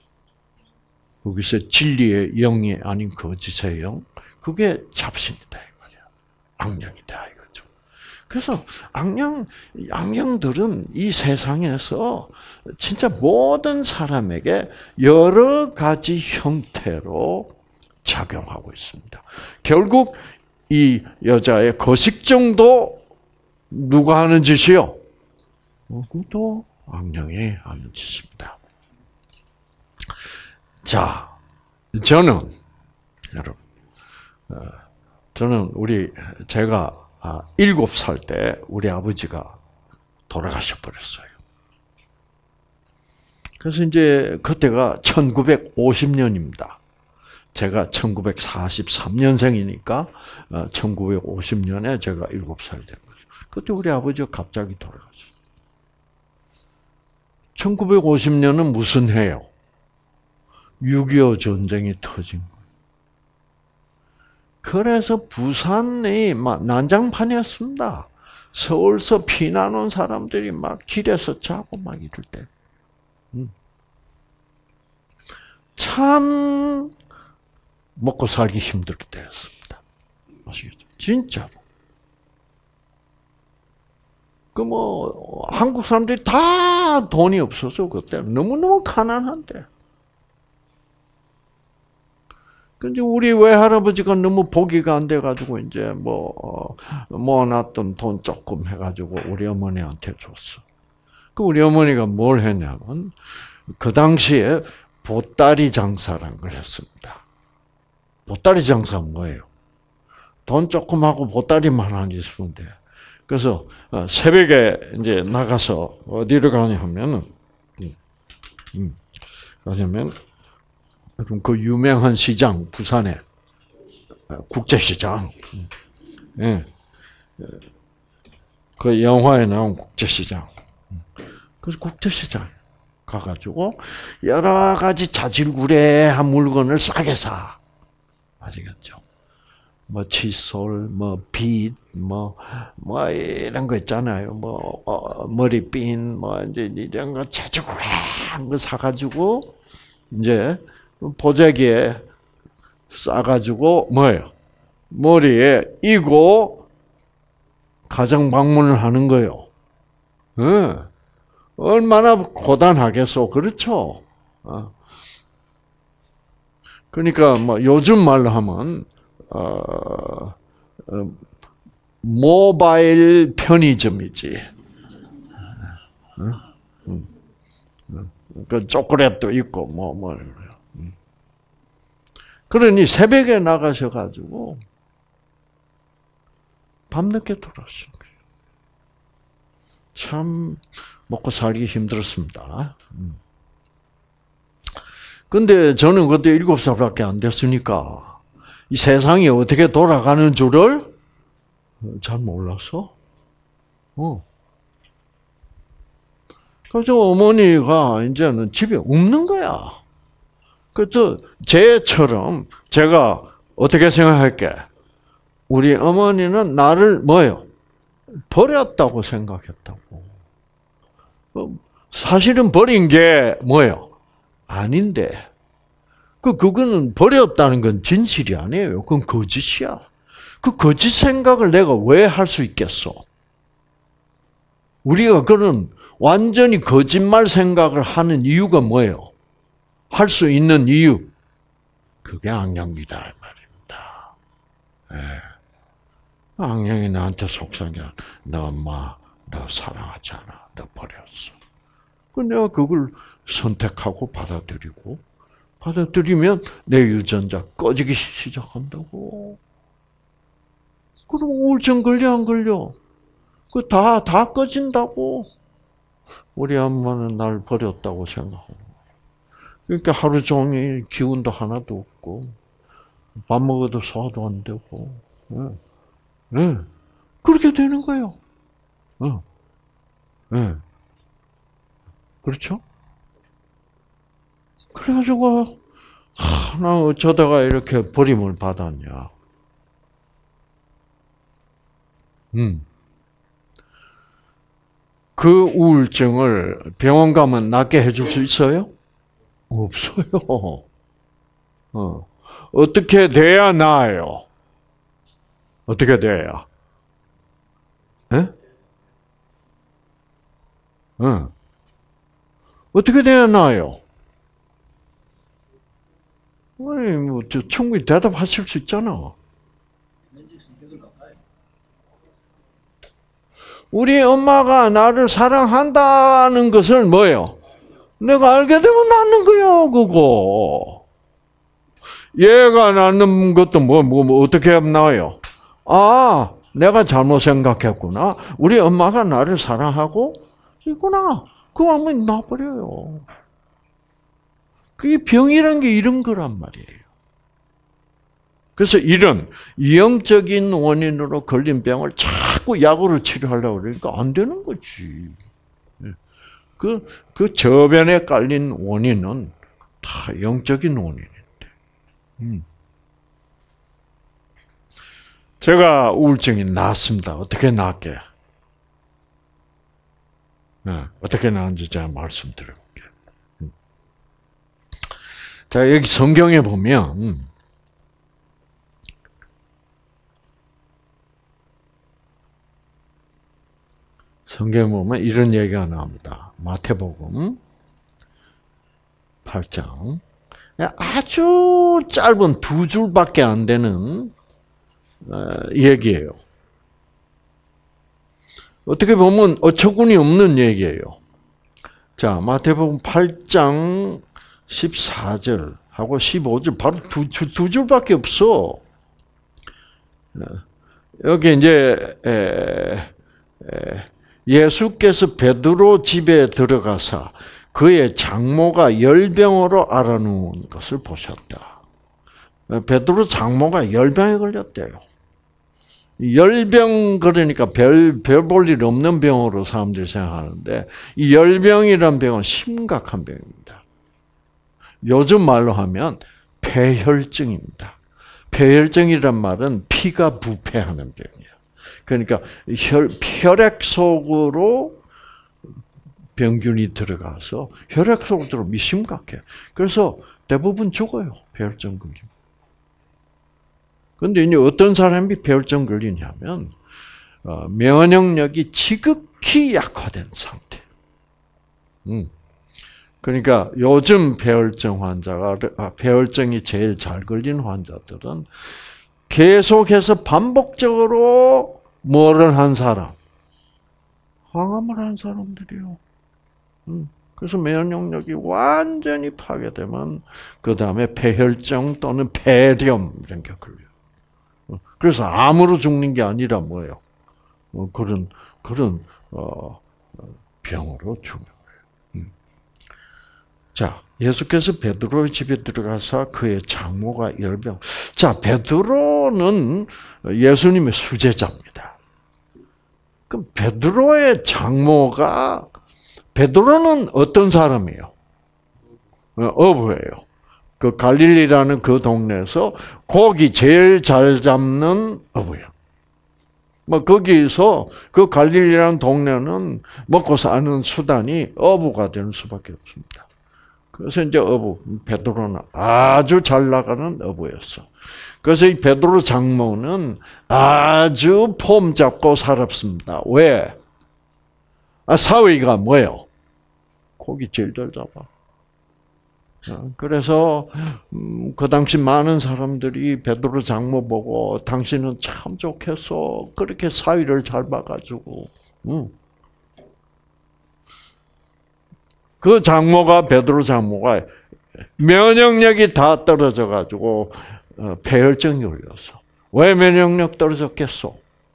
거기서 진리의 영이 아닌 거짓의 영, 그게 잡신이다 이 말이야. 악령이다 이거죠. 그래서 악령, 악령들은 이 세상에서 진짜 모든 사람에게 여러 가지 형태로 작용하고 있습니다. 결국 이 여자의 거식증도 누가 하는 짓이요? 그것도 악령이 하는 짓입니다. 자, 저는 여러분, 저는 우리 제가 일곱 살 때 우리 아버지가 돌아가셔 버렸어요. 그래서 이제 그때가 천구백오십 년입니다. 제가 천구백사십삼 년생이니까 천구백오십 년에 제가 일곱 살 된 거죠. 그때 우리 아버지가 갑자기 돌아가셨어요. 천구백오십 년은 무슨 해요? 육이오 전쟁이 터진 거예요. 그래서 부산이 막 난장판이었습니다. 서울서 피난 온 사람들이 막 길에서 자고 막 이럴 때. 참 먹고 살기 힘들 때였습니다. 아시겠죠? 진짜로. 그 뭐 한국 사람들이 다 돈이 없어서 그때 너무너무 가난한데. 근데 우리 외할아버지가 너무 보기가 안 돼가지고 이제 뭐 모아놨던 돈 조금 해가지고 우리 어머니한테 줬어. 그 우리 어머니가 뭘 했냐면 그 당시에 보따리 장사라는 걸 했습니다. 보따리 장사가 뭐예요? 돈 조금 하고 보따리만 안 있으면 돼. 그래서 새벽에 이제 나가서 어디를 가냐 하면은 음, 가자면 그 유명한 시장 부산에 국제시장, 예, 그 영화에 나온 국제시장. 그래서 국제시장 가가지고 여러 가지 자질구레한 물건을 싸게 사. 아시겠죠? 뭐 칫솔, 뭐 빗, 뭐, 뭐 이런 거 있잖아요. 뭐 어, 머리핀, 뭐 이제 이런 거 자주고란 거 사가지고 이제 보자기에 싸가지고 뭐예요? 머리에 이고 가정 방문을 하는 거예요. 네. 얼마나 고단하겠어, 그렇죠? 어. 그러니까 뭐 요즘 말로 하면 어, 어, 모바일 편의점이지. 응? 응. 응. 그 초콜릿도 있고 뭐 뭐. 그러니 새벽에 나가셔가지고 밤늦게 돌아오신 거예요. 참 먹고 살기 힘들었습니다. 근데 저는 그때 일곱 살밖에 안 됐으니까 이 세상이 어떻게 돌아가는 줄을 잘 몰라서. 어. 그래서 어머니가 이제는 집에 없는 거야. 그래서 쟤처럼 제가 어떻게 생각할게? 우리 어머니는 나를 뭐요? 버렸다고 생각했다고. 사실은 버린 게 뭐예요? 아닌데. 그, 그거는 버렸다는 건 진실이 아니에요. 그건 거짓이야. 그 거짓 생각을 내가 왜 할 수 있겠어? 우리가 그런 완전히 거짓말 생각을 하는 이유가 뭐예요? 할 수 있는 이유. 그게 악령이다, 이 말입니다. 예. 악령이 나한테 속삭여. 너 엄마, 너 사랑하지 않아. 너 버렸어. 그 내가 그걸 선택하고 받아들이고, 받아들이면 내 유전자 꺼지기 시작한다고. 그럼 우울증 걸려, 안 걸려? 그 다, 다 꺼진다고. 우리 엄마는 날 버렸다고 생각하고. 그러니까 하루 종일 기운도 하나도 없고, 밥 먹어도 소화도 안 되고, 네. 네. 그렇게 되는 거예요. 네. 네. 그렇죠? 그래가지고, 하, 나 어쩌다가 이렇게 버림을 받았냐. 음. 그 우울증을 병원 가면 낫게 해줄 수 있어요? 없어요. 어. 어떻게 돼야 나아요? 어떻게 돼야? 예? 어. 어떻게 돼야 나아요? 아니, 뭐, 저, 충분히 대답하실 수 있잖아. 우리 엄마가 나를 사랑한다는 것을 뭐예요? 내가 알게 되면 낫는 거야, 그거. 얘가 낫는 것도 뭐, 뭐, 뭐 어떻게 하면 나아요? 아, 내가 잘못 생각했구나. 우리 엄마가 나를 사랑하고 있구나. 그거 하면 나버려요. 그게 병이란 게 이런 거란 말이에요. 그래서 이런 영적인 원인으로 걸린 병을 자꾸 약으로 치료하려고 그러니까 안 되는 거지. 그, 그 저변에 깔린 원인은 다 영적인 원인인데. 음. 제가 우울증이 나았습니다. 어떻게 나았게? 네, 어떻게 나은지 제가 말씀드려볼게요. 음. 자, 여기 성경에 보면, 음, 성경에 보면 이런 얘기가 나옵니다. 마태복음 팔 장. 아주 짧은 두 줄밖에 안 되는 얘기예요. 어떻게 보면 어처구니 없는 얘기예요. 자, 마태복음 팔 장 십사 절하고 십오 절 바로 두, 두 줄밖에 없어. 여기 이제 에, 에, 예수께서 베드로 집에 들어가사 그의 장모가 열병으로 앓아누운 것을 보셨다. 베드로 장모가 열병에 걸렸대요. 열병 그러니까 별 별 볼 일 없는 병으로 사람들이 생각하는데 이 열병이란 병은 심각한 병입니다. 요즘 말로 하면 폐혈증입니다. 폐혈증이란 말은 피가 부패하는 병이야. 그러니까 혈, 혈액 속으로 병균이 들어가서 혈액 속으로 들어오면 심각해. 그래서 대부분 죽어요. 폐혈증 걸리면. 그런데 이제 어떤 사람이 폐혈증 걸리냐면 어, 면역력이 지극히 약화된 상태. 음. 그러니까 요즘 폐혈증 환자가 아, 폐혈증이 제일 잘 걸린 환자들은 계속해서 반복적으로 뭐를 한 사람, 항암을 한 사람들이요. 음. 그래서 면역력이 완전히 파괴되면 그 다음에 폐혈증 또는 폐렴 이런 게 걸려요. 그래서 암으로 죽는 게 아니라 뭐예요? 어, 그런 그런 어, 병으로 죽는 거예요. 음. 자, 예수께서 베드로의 집에 들어가서 그의 장모가 열병. 자, 베드로는 예수님의 수제자입니다. 그럼 베드로의 장모가 베드로는 어떤 사람이에요? 어부예요. 그 갈릴리라는 그 동네에서 고기 제일 잘 잡는 어부예요. 뭐 거기서 그 갈릴리라는 동네는 먹고 사는 수단이 어부가 되는 수밖에 없습니다. 그래서 이제 어부 베드로는 아주 잘 나가는 어부였어. 그래서 이 베드로 장모는 아주 폼 잡고 살았습니다. 왜? 아, 사위가 뭐예요? 고기 제일 잘 잡아. 그래서 그 당시 많은 사람들이 베드로 장모 보고 당신은 참 좋겠어. 그렇게 사위를 잘 봐가지고. 그 장모가 베드로 장모가 면역력이 다 떨어져가지고 폐혈증이 걸렸어. 왜 면역력 떨어졌겠어?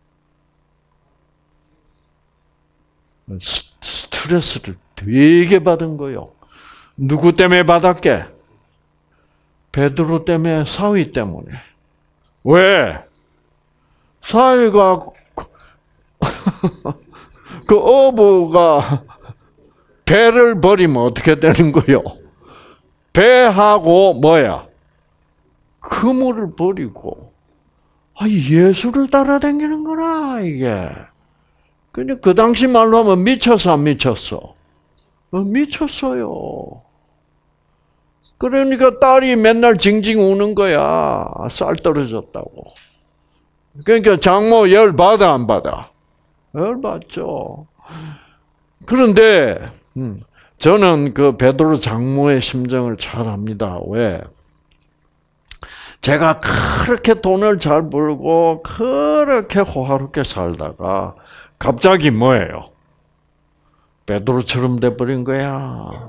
스트레스를 되게 받은 거요. 누구 때문에 받았게? 베드로 때문에, 사위 때문에. 왜? 사위가 그 어부가 배를 버리면 어떻게 되는 거요? 배하고 뭐야? 그물을 버리고 아, 예수를 따라다니는 거라 이게. 근데 그 당시 말로 하면 미쳤어, 안 미쳤어? 어, 미쳤어요. 그러니까 딸이 맨날 징징 우는 거야. 쌀 떨어졌다고. 그러니까 장모 열 받아, 안 받아? 열 받죠. 그런데 저는 그 베드로 장모의 심정을 잘 압니다. 왜? 제가 그렇게 돈을 잘 벌고 그렇게 호화롭게 살다가 갑자기 뭐예요? 베드로처럼 돼버린 거야.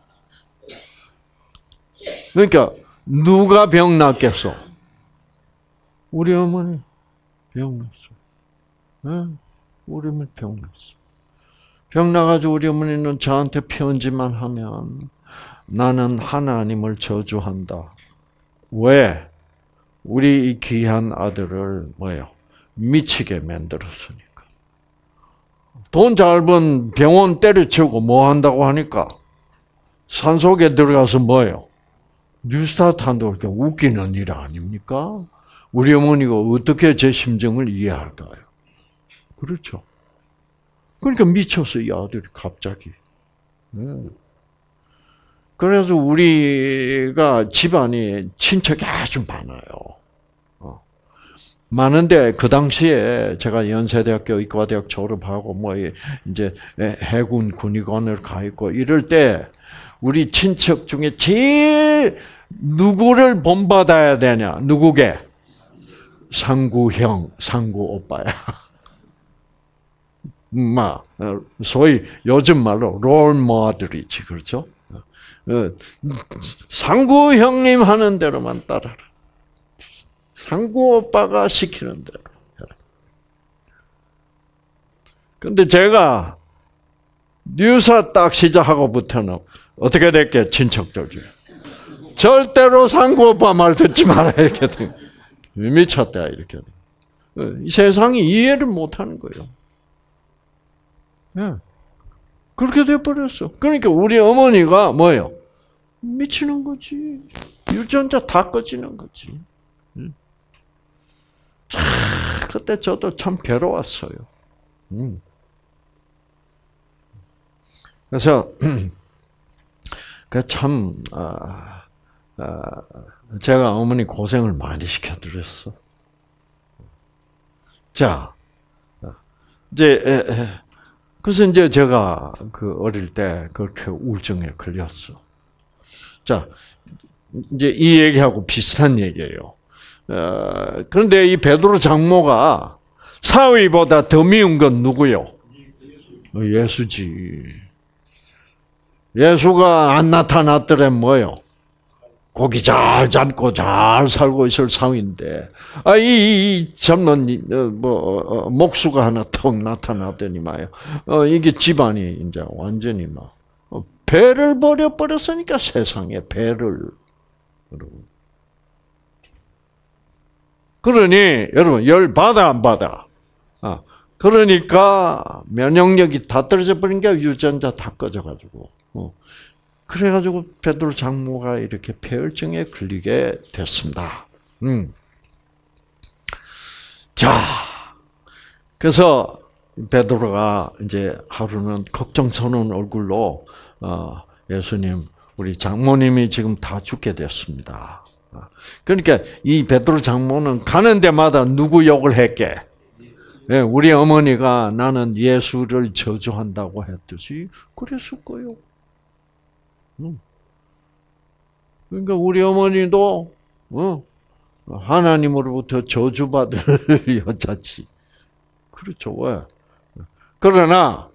그러니까 누가 병 났겠어? 우리 어머니 병 났어. 네? 우리 어머니 병 났어. 병 나가지고 우리 어머니는 저한테 편지만 하면 나는 하나님을 저주한다. 왜? 우리 이 귀한 아들을 뭐예요? 미치게 만들었으니까. 돈 잘 번 병원 때려치우고 뭐 한다고 하니까 산속에 들어가서 뭐예요? 뉴스타트 한다고 이렇게 웃기는 일 아닙니까? 우리 어머니가 어떻게 제 심정을 이해할까요? 그렇죠. 그러니까 미쳤어, 이 아들이 갑자기. 그래서 우리가 집안이 친척이 아주 많아요. 많은데 그 당시에 제가 연세대학교 의과대학 졸업하고 뭐 이제 해군 군의관을 가 있고 이럴 때 우리 친척 중에 제일 누구를 본받아야 되냐? 누구게? 상구형, 상구 오빠야. 막 소위 요즘 말로 롤 모델이지, 그렇죠? 상구 형님 하는 대로만 따라라. 상구 오빠가 시키는 대로. 근데 제가 뉴사 딱 시작하고부터는 어떻게 됐게 친척들 중에 절대로 상구 오빠 말 듣지 마라 이렇게 돼. 미쳤다 이렇게 돼. 이 세상이 이해를 못하는 거예요. 네. 그렇게 돼버렸어. 그러니까 우리 어머니가 뭐예요? 미치는 거지. 유전자 다 꺼지는 거지. 그때 저도 참 괴로웠어요. 음. 그래서 그 참 아, 아, 제가 어머니 고생을 많이 시켜드렸어. 자, 이제 그래서 이제 제가 그 어릴 때 그렇게 우울증에 걸렸어. 자, 이제 이 얘기하고 비슷한 얘기예요. 어, 그런데 이 베드로 장모가 사위보다 더 미운 건 누구요? 예수지. 예수가 안 나타났더래 뭐요? 고기 잘 잡고 잘 살고 있을 상인데, 아, 이, 이 젊은, 뭐, 어, 목수가 하나 턱 나타나더니 말이요. 어, 이게 집안이 이제 완전히 막, 어, 배를 버려버렸으니까 세상에 배를. 그러니, 여러분, 열 받아, 안 받아? 아, 그러니까 면역력이 다 떨어져 버린 게 유전자 다 꺼져가지고, 어. 그래가지고 베드로 장모가 이렇게 폐혈증에 걸리게 됐습니다. 음. 자, 그래서 베드로가 이제 하루는 걱정스러운 얼굴로 어, 예수님, 우리 장모님이 지금 다 죽게 됐습니다. 그러니까 이 베드로 장모는 가는 데마다 누구 욕을 했게? 네, 우리 어머니가 나는 예수를 저주한다고 했듯이 그랬을 거예요. 그러니까 우리 어머니도 어, 하나님으로부터 저주받을 여자지. 그렇죠. 왜? 그러나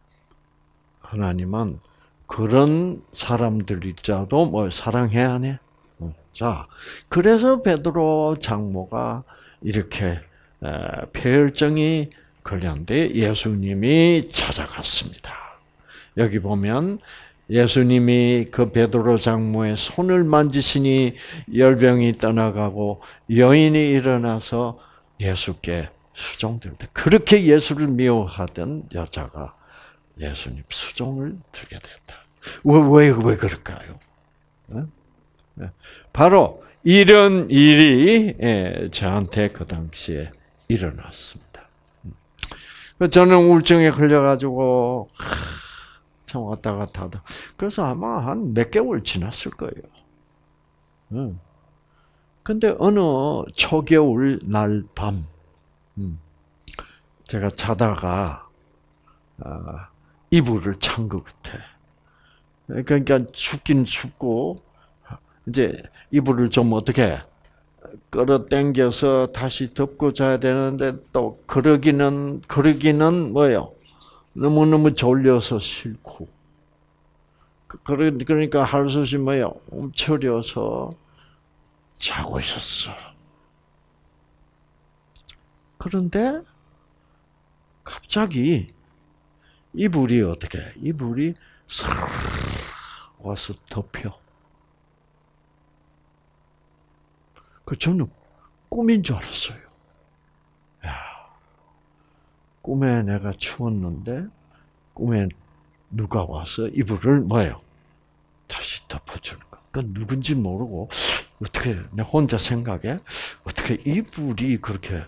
하나님은 그런 사람들이자도 뭐 사랑해야 하네. 자, 그래서 베드로 장모가 이렇게 폐혈증이 걸렸는데 예수님이 찾아갔습니다. 여기 보면 예수님이 그 베드로 장모의 손을 만지시니 열병이 떠나가고 여인이 일어나서 예수께 수종들다. 그렇게 예수를 미워하던 여자가 예수님 수종을 들게 됐다. 왜, 왜, 왜 그럴까요? 바로 이런 일이 저한테 그 당시에 일어났습니다. 저는 우울증에 걸려가지고 참 왔다 갔다 하다. 그래서 아마 한 몇 개월 지났을 거예요. 응. 근데 어느 초겨울 날 밤, 제가 자다가 이불을 찬 것 같아. 그러니까 춥긴 춥고 이제 이불을 좀 어떻게 끌어당겨서 다시 덮고 자야 되는데 또 그러기는 그러기는 뭐예요? 너무너무 졸려서 싫고. 그러니까 할 수 없이 뭐예요? 움츠려서 자고 있었어. 그런데 갑자기 이불이 어떻게, 이불이 싹 와서 덮여. 그 저는 꿈인 줄 알았어요. 야, 꿈에 내가 추웠는데 꿈에 누가 와서 이불을 뭐예요? 다시 덮어주는 거. 그 누군지 모르고 어떻게 내 혼자 생각해 어떻게 이불이 그렇게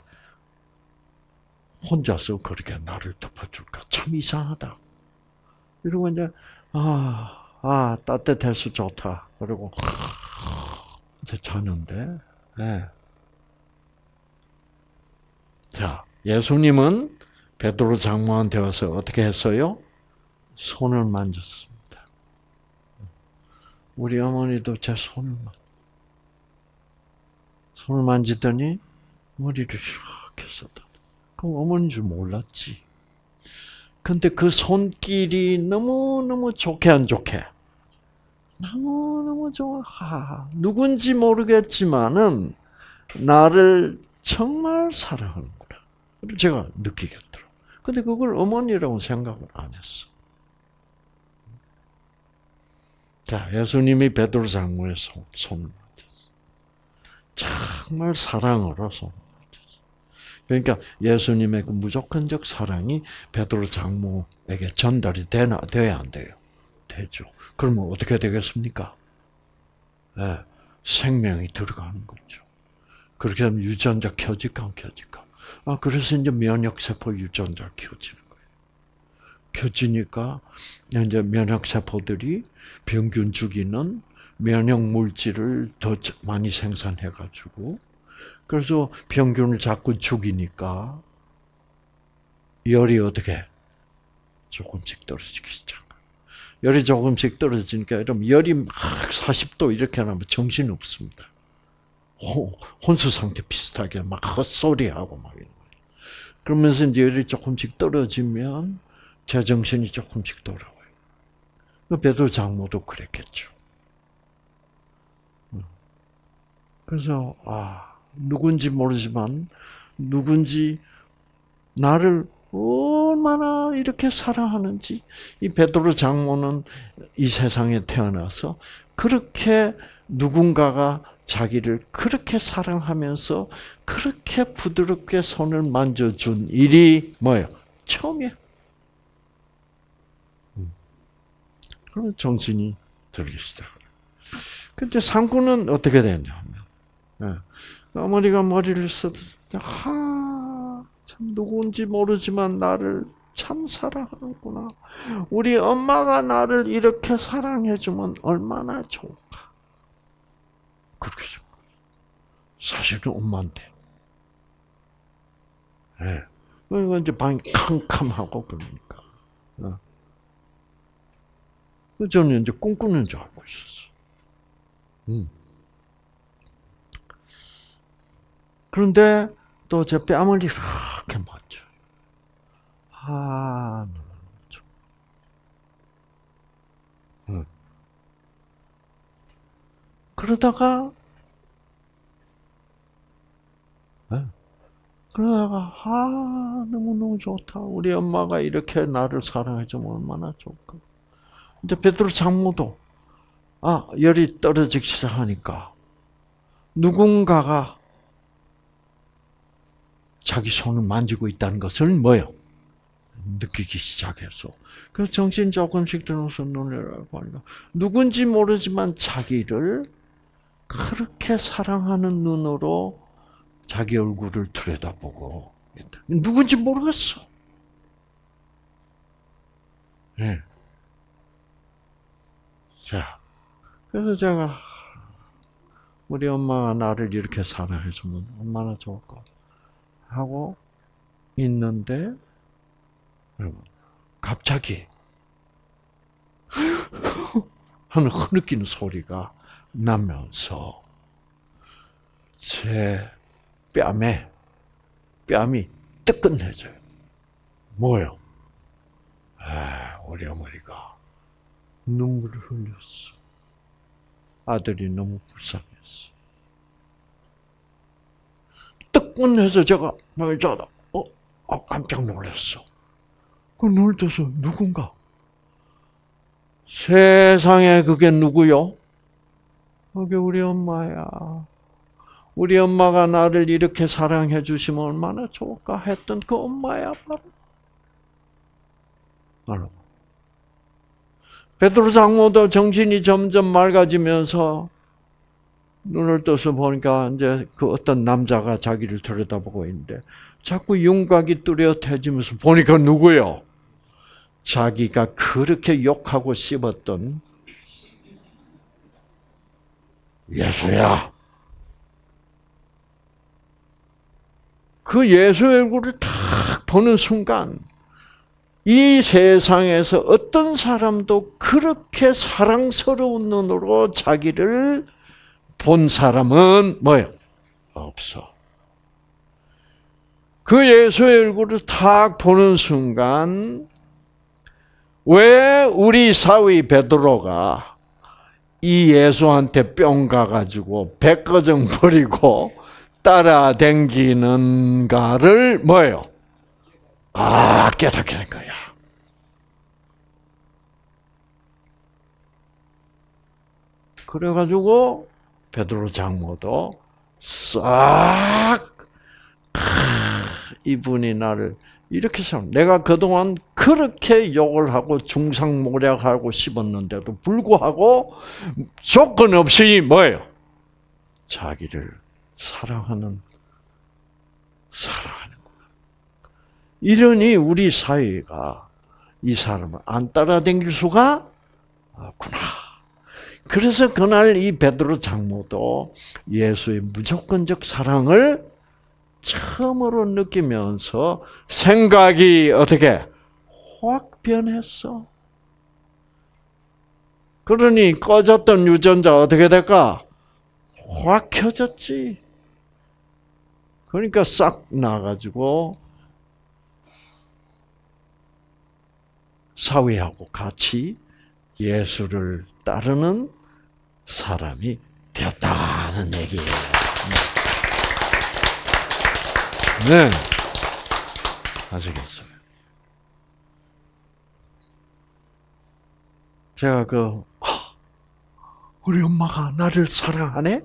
혼자서 그렇게 나를 덮어줄까? 참 이상하다. 이러고 이제 아, 아 따뜻해서 좋다. 그리고 이제 자는데. 네. 자, 예수님은 베드로 장모한테 와서 어떻게 했어요? 손을 만졌습니다. 우리 어머니도 제 손을 만, 손을 만지더니 머리를 이렇게 썼다. 그럼 어머니인 줄 몰랐지. 근데 그 손길이 너무너무 좋게 안 좋게? 너무너무 좋아. 하, 누군지 모르겠지만은 나를 정말 사랑하는구나. 그걸 제가 느끼겠더라고요. 근데 그걸 어머니라고 생각을 안 했어. 자, 예수님이 베드로 장모의 손, 손을 만졌어. 정말 사랑으로 손을 만졌어. 그러니까 예수님의 그 무조건적 사랑이 베드로 장모에게 전달이 되나, 돼야 안 돼요? 되죠. 그러면 어떻게 되겠습니까? 네, 생명이 들어가는 거죠. 그렇게 하면 유전자 켜질까 안 켜질까? 아, 그래서 이제 면역세포 유전자 켜지는 거예요. 켜지니까 이제 면역세포들이 병균 죽이는 면역 물질을 더 많이 생산해가지고, 그래서 병균을 자꾸 죽이니까 열이 어떻게 조금씩 떨어지기 시작. 열이 조금씩 떨어지니까 여러분 열이 막 사십 도 이렇게 나면 정신 없습니다. 혼수 상태 비슷하게 막 헛소리하고 막 이런 거예요. 그러면서 이제 열이 조금씩 떨어지면 제정신이 조금씩 돌아와요. 베드로 장모도 그랬겠죠. 그래서 아, 누군지 모르지만 누군지 나를 얼마나 이렇게 사랑하는지, 이 베드로 장모는 이 세상에 태어나서 그렇게 누군가가 자기를 그렇게 사랑하면서 그렇게 부드럽게 손을 만져준 일이 뭐예요? 처음이에요. 그러면 정신이 들기 시작해요. 근데 상구는 어떻게 되냐면, 어머니가 머리를 써도, 하, 참 누구인지 모르지만 나를 참 사랑하는구나. 우리 엄마가 나를 이렇게 사랑해주면 얼마나 좋을까. 그렇게 생각해요. 사실은 엄마인데. 예. 그러니까 이제 방이 캄캄하고 그러니까. 저는 이제 꿈꾸는 줄 알고 있었어요. 음. 그런데 또 제 뺨을 이렇게 만져요. 아, 음. 그러다가, 네. 그러다가, 아, 너무너무 좋다. 우리 엄마가 이렇게 나를 사랑해주면 얼마나 좋을까. 이제 베드로 장모도, 아, 열이 떨어지기 시작하니까, 누군가가 자기 손을 만지고 있다는 것을 뭐요? 느끼기 시작해서. 그래서 정신 조금씩 들어서 눈을 알고 하니까, 누군지 모르지만 자기를 그렇게 사랑하는 눈으로 자기 얼굴을 들여다보고 있다. 누군지 모르겠어. 네. 자, 그래서 제가 우리 엄마가 나를 이렇게 사랑해주면 얼마나 좋을까 하고 있는데, 갑자기 하는 흐느끼는 소리가 나면서 제 뺨에 뺨이 뜨끈해져요. 뭐요? 아, 우리 어머니가 눈물을 흘렸어. 아들이 너무 불쌍했어. 뜨끈해서 제가 말자다. 어, 어, 깜짝 놀랐어. 그 눈을 떠서 누군가? 세상에 그게 누구요? 그게 우리 엄마야. 우리 엄마가 나를 이렇게 사랑해 주시면 얼마나 좋을까 했던 그 엄마야 바로. 바로. 베드로 장모도 정신이 점점 맑아지면서 눈을 떠서 보니까 이제 그 어떤 남자가 자기를 들여다보고 있는데 자꾸 윤곽이 뚜렷해지면서 보니까 누구요? 자기가 그렇게 욕하고 씹었던 예수야. 그 예수의 얼굴을 탁 보는 순간 이 세상에서 어떤 사람도 그렇게 사랑스러운 눈으로 자기를 본 사람은 뭐예요? 없어. 그 예수의 얼굴을 탁 보는 순간 왜 우리 사위 베드로가 이 예수한테 뿅 가가지고 백거정 버리고 따라댕기는가를 뭐예요? 아, 깨닫게 된 거야. 그래가지고 베드로 장모도 싹 이분이 나를 이렇게 생각. 내가 그동안 그렇게 욕을 하고 중상모략하고 씹었는데도 불구하고 조건 없이 뭐예요? 자기를 사랑하는 사랑하는구나. 이러니 우리 사회가 이 사람을 안 따라다닐 수가 없구나. 그래서 그날 이 베드로 장로도 예수의 무조건적 사랑을 처음으로 느끼면서 생각이 어떻게 확 변했어. 그러니 꺼졌던 유전자 어떻게 될까? 확 켜졌지. 그러니까 싹 나가지고 사위하고 같이 예수를 따르는 사람이 되었다는 얘기예요. 네. 아시겠어요? 제가 그, 우리 엄마가 나를 사랑하네?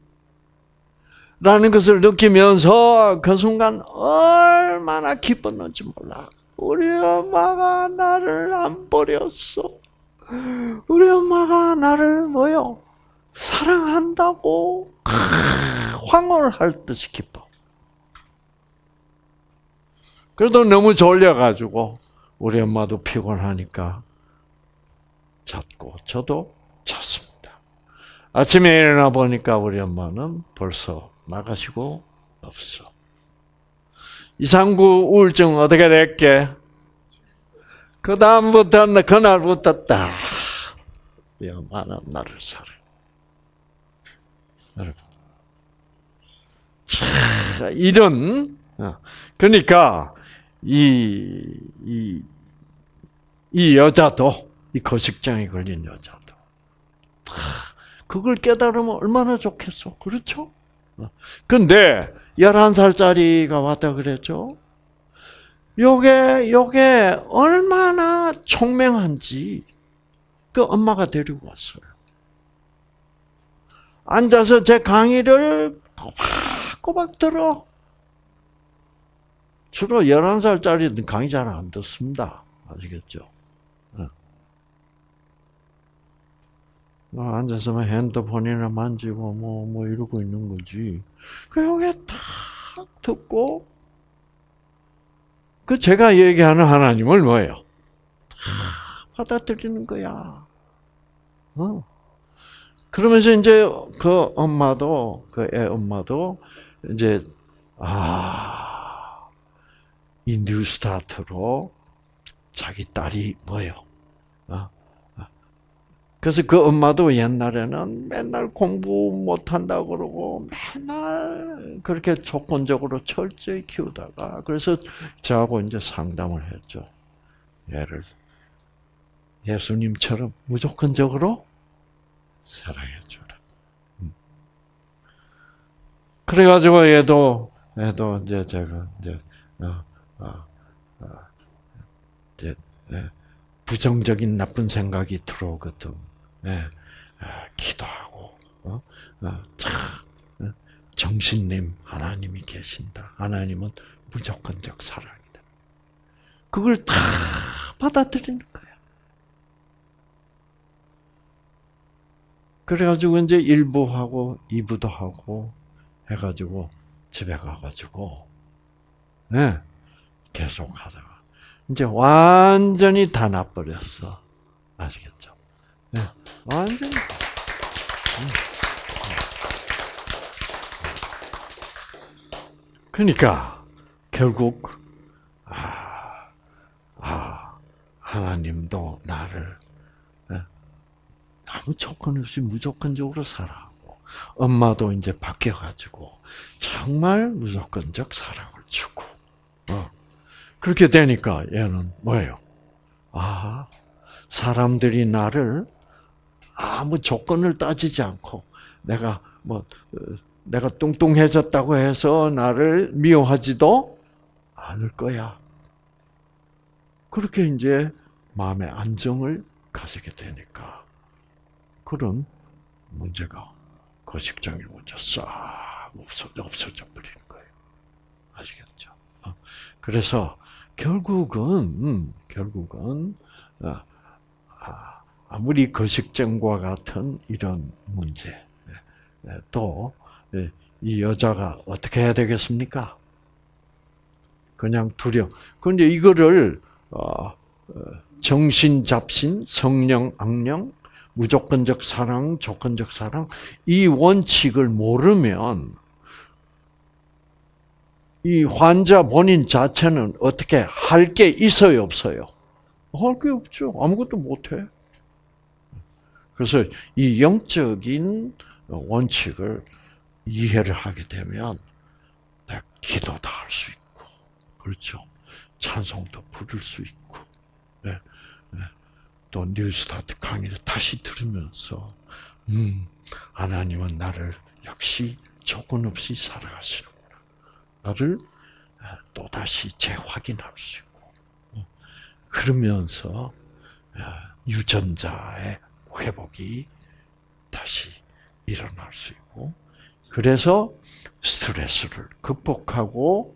라는 것을 느끼면서 그 순간 얼마나 기뻤는지 몰라. 우리 엄마가 나를 안 버렸어. 우리 엄마가 나를 뭐요? 사랑한다고 황홀할 듯이 기뻐. 그래도 너무 졸려가지고 우리 엄마도 피곤하니까 잤고 저도 잤습니다. 아침에 일어나 보니까 우리 엄마는 벌써 나가시고 없어. 이상구 우울증 어떻게 됐게? 그 다음부터 그날부터 딱 우리 엄마는 나를 사랑해. 여러분, 자, 이런 그러니까 이, 이, 이 여자도 이 거식증에 걸린 여자도 그걸 깨달으면 얼마나 좋겠어, 그렇죠? 근데 열한 살짜리가 왔다 그랬죠. 요게 요게 얼마나 총명한지 그 엄마가 데리고 왔어요. 앉아서 제 강의를 꼬박꼬박 들어. 주로 열한 살짜리는 강의 잘 안 듣습니다. 아시겠죠? 앉아서 핸드폰이나 만지고 뭐, 뭐 이러고 있는 거지. 그 요게 다 듣고, 그 제가 얘기하는 하나님을 뭐예요? 다 받아들이는 거야. 어. 그러면서 이제 그 엄마도, 그 애 엄마도 이제, 아, 이 뉴스타트로 자기 딸이 뭐예요? 어? 그래서 그 엄마도 옛날에는 맨날 공부 못한다고 그러고 맨날 그렇게 조건적으로 철저히 키우다가 그래서 저하고 이제 상담을 했죠. 얘를 예수님처럼 무조건적으로 사랑해주라. 그래가지고 얘도 얘도 이제 제가 이제 어, 어, 어, 이제 예, 부정적인 나쁜 생각이 들어오거든. 예, 아, 기도하고 어, 어, 참 어, 정신님 하나님이 계신다. 하나님은 무조건적 사랑이다. 그걸 다 받아들이는 거야. 그래가지고 이제 일 부 하고 이 부도 하고 해가지고 집에 가가지고 예, 계속 하다가 이제 완전히 다 나버렸어. 아시겠죠? 네, 완전히. 그러니까 결국 아, 아 하나님도 나를 아무 조건 없이 무조건적으로 사랑하고 엄마도 이제 바뀌어가지고 정말 무조건적 사랑을 주고 어. 그렇게 되니까 얘는 뭐예요? 아, 사람들이 나를 아무 조건을 따지지 않고 내가 뭐 내가 뚱뚱해졌다고 해서 나를 미워하지도 않을 거야. 그렇게 이제 마음의 안정을 가지게 되니까 그런 문제가 거식증의 문제 싹 없어, 없어져 버리는 거예요. 아시겠죠? 그래서 결국은 결국은 아무리 거식증과 같은 이런 문제 또 이 여자가 어떻게 해야 되겠습니까? 그냥 두려. 그런데 이거를 정신 잡신, 성령 악령, 무조건적 사랑, 조건적 사랑 이 원칙을 모르면 이 환자 본인 자체는 어떻게 할 게 있어요, 없어요? 할 게 없죠. 아무것도 못해. 그래서 이 영적인 원칙을 이해를 하게 되면 내가 기도도 할 수 있고, 그렇죠. 찬송도 부를 수 있고, 네, 네. 또 뉴스타트 강의를 다시 들으면서, 음, 하나님은 나를 역시 조건 없이 살아가시는구나. 나를 또 다시 재확인할 수 있고, 그러면서 유전자의 회복이 다시 일어날 수 있고, 그래서 스트레스를 극복하고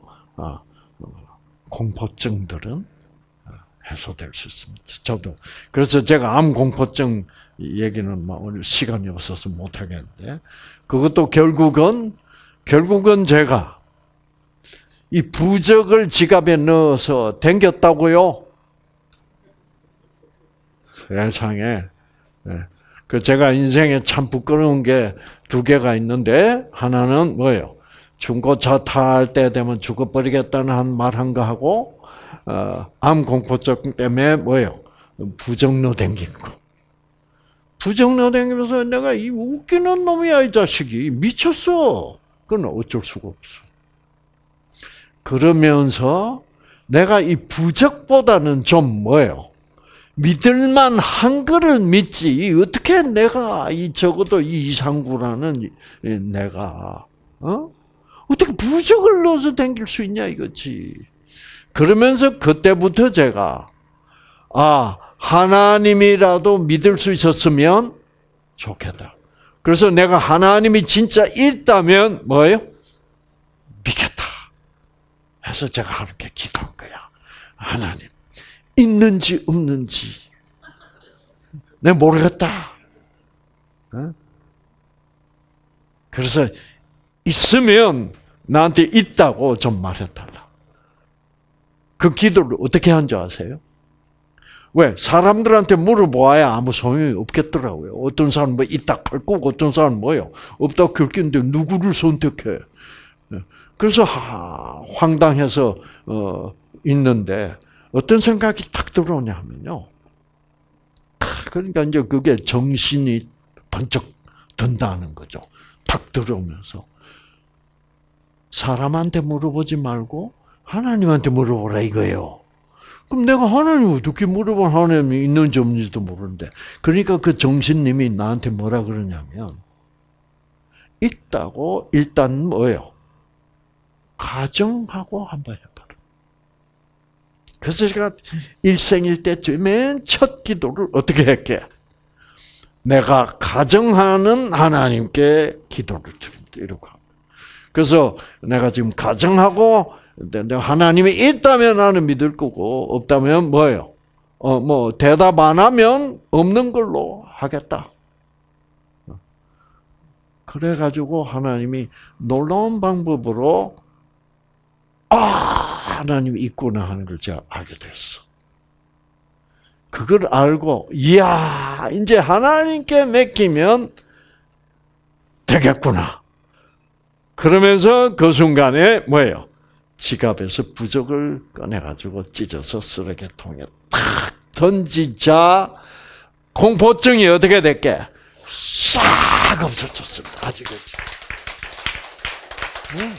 공포증들은 해소될 수 있습니다. 저도 그래서 제가 암 공포증 얘기는 오늘 시간이 없어서 못 하겠는데, 그것도 결국은 결국은 제가 이 부적을 지갑에 넣어서 댕겼다고요. 세상에. 그 제가 인생에 참 부끄러운 게 두 개가 있는데, 하나는 뭐예요? 중고차 탈 때 되면 죽어버리겠다는 한 말 한 거 하고, 어, 암 공포증 때문에 뭐예요? 부정로 댕긴 거. 부정로 댕기면서 내가 이 웃기는 놈이야, 이 자식이. 미쳤어. 그건 어쩔 수가 없어. 그러면서 내가 이 부적보다는 좀 뭐예요? 믿을만 한 거를 믿지. 어떻게 내가 이 적어도 이 이상구라는 내가 어? 어떻게 부적을 넣어서 댕길 수 있냐 이거지. 그러면서 그때부터 제가 아 하나님이라도 믿을 수 있었으면 좋겠다. 그래서 내가 하나님이 진짜 있다면 뭐예요? 믿겠다. 해서 제가 하나님께 기도한 거야. 하나님. 있는지 없는지 내가 모르겠다. 그래서 있으면 나한테 있다고 좀 말해달라. 그 기도를 어떻게 한 줄 아세요? 왜? 사람들한테 물어보아야 아무 소용이 없겠더라고요. 어떤 사람은 뭐 있다 할 거고 어떤 사람은 뭐요? 없다 할 건데 누구를 선택해? 그래서 황당해서 어, 있는데 어떤 생각이 탁 들어오냐 하면요. 그러니까 이제 그게 정신이 번쩍 든다는 거죠. 탁 들어오면서. 사람한테 물어보지 말고 하나님한테 물어보라 이거예요. 그럼 내가 하나님 어떻게 물어보면 하나님이 있는지 없는지도 모르는데. 그러니까 그 정신님이 나한테 뭐라 그러냐면 있다고 일단 뭐예요? 가정하고 한번 해봐라. 그래서 제가 일생일 때쯤 맨 첫 기도를 어떻게 했게? 내가 가정하는 하나님께 기도를 드립니다. 이러고. 그래서 내가 지금 가정하고 하나님이 있다면 나는 믿을 거고 없다면 뭐예요? 어, 뭐 대답 안 하면 없는 걸로 하겠다. 그래가지고 하나님이 놀라운 방법으로 아 하나님이 있구나 하는 걸 제가 알게 됐어. 그걸 알고 이야 이제 하나님께 맡기면 되겠구나. 그러면서 그 순간에 뭐예요? 지갑에서 부적을 꺼내가지고 찢어서 쓰레기통에 탁 던지자 공포증이 어떻게 됐게? 싹 없어졌습니다. 아시겠죠? 네.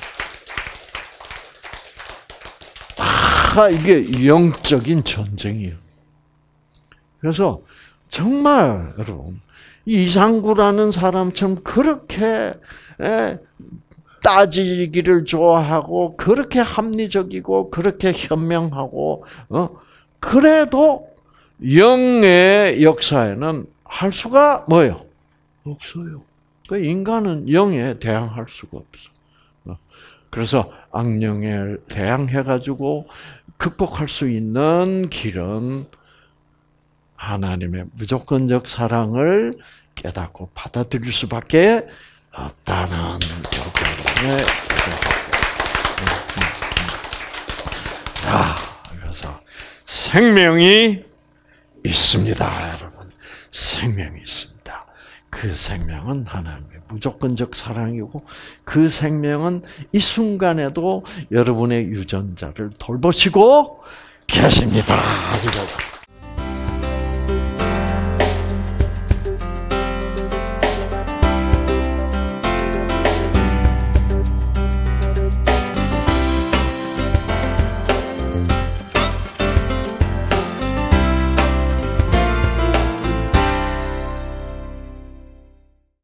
아, 이게 영적인 전쟁이에요. 그래서 정말 여러분 이상구라는 사람처럼 그렇게 따지기를 좋아하고 그렇게 합리적이고 그렇게 현명하고 어 그래도 영의 역사에는 할 수가 뭐예요? 없어요. 그 인간은 영에 대항할 수가 없어. 그래서 악령에 대항해가지고 극복할 수 있는 길은 하나님의 무조건적 사랑을 깨닫고 받아들일 수밖에 없다는 결론에 자, 그래서 생명이 있습니다, 여러분. 생명이 있습니다. 그 생명은 하나님의 무조건적 사랑이고 그 생명은 이 순간에도 여러분의 유전자를 돌보시고 계십니다.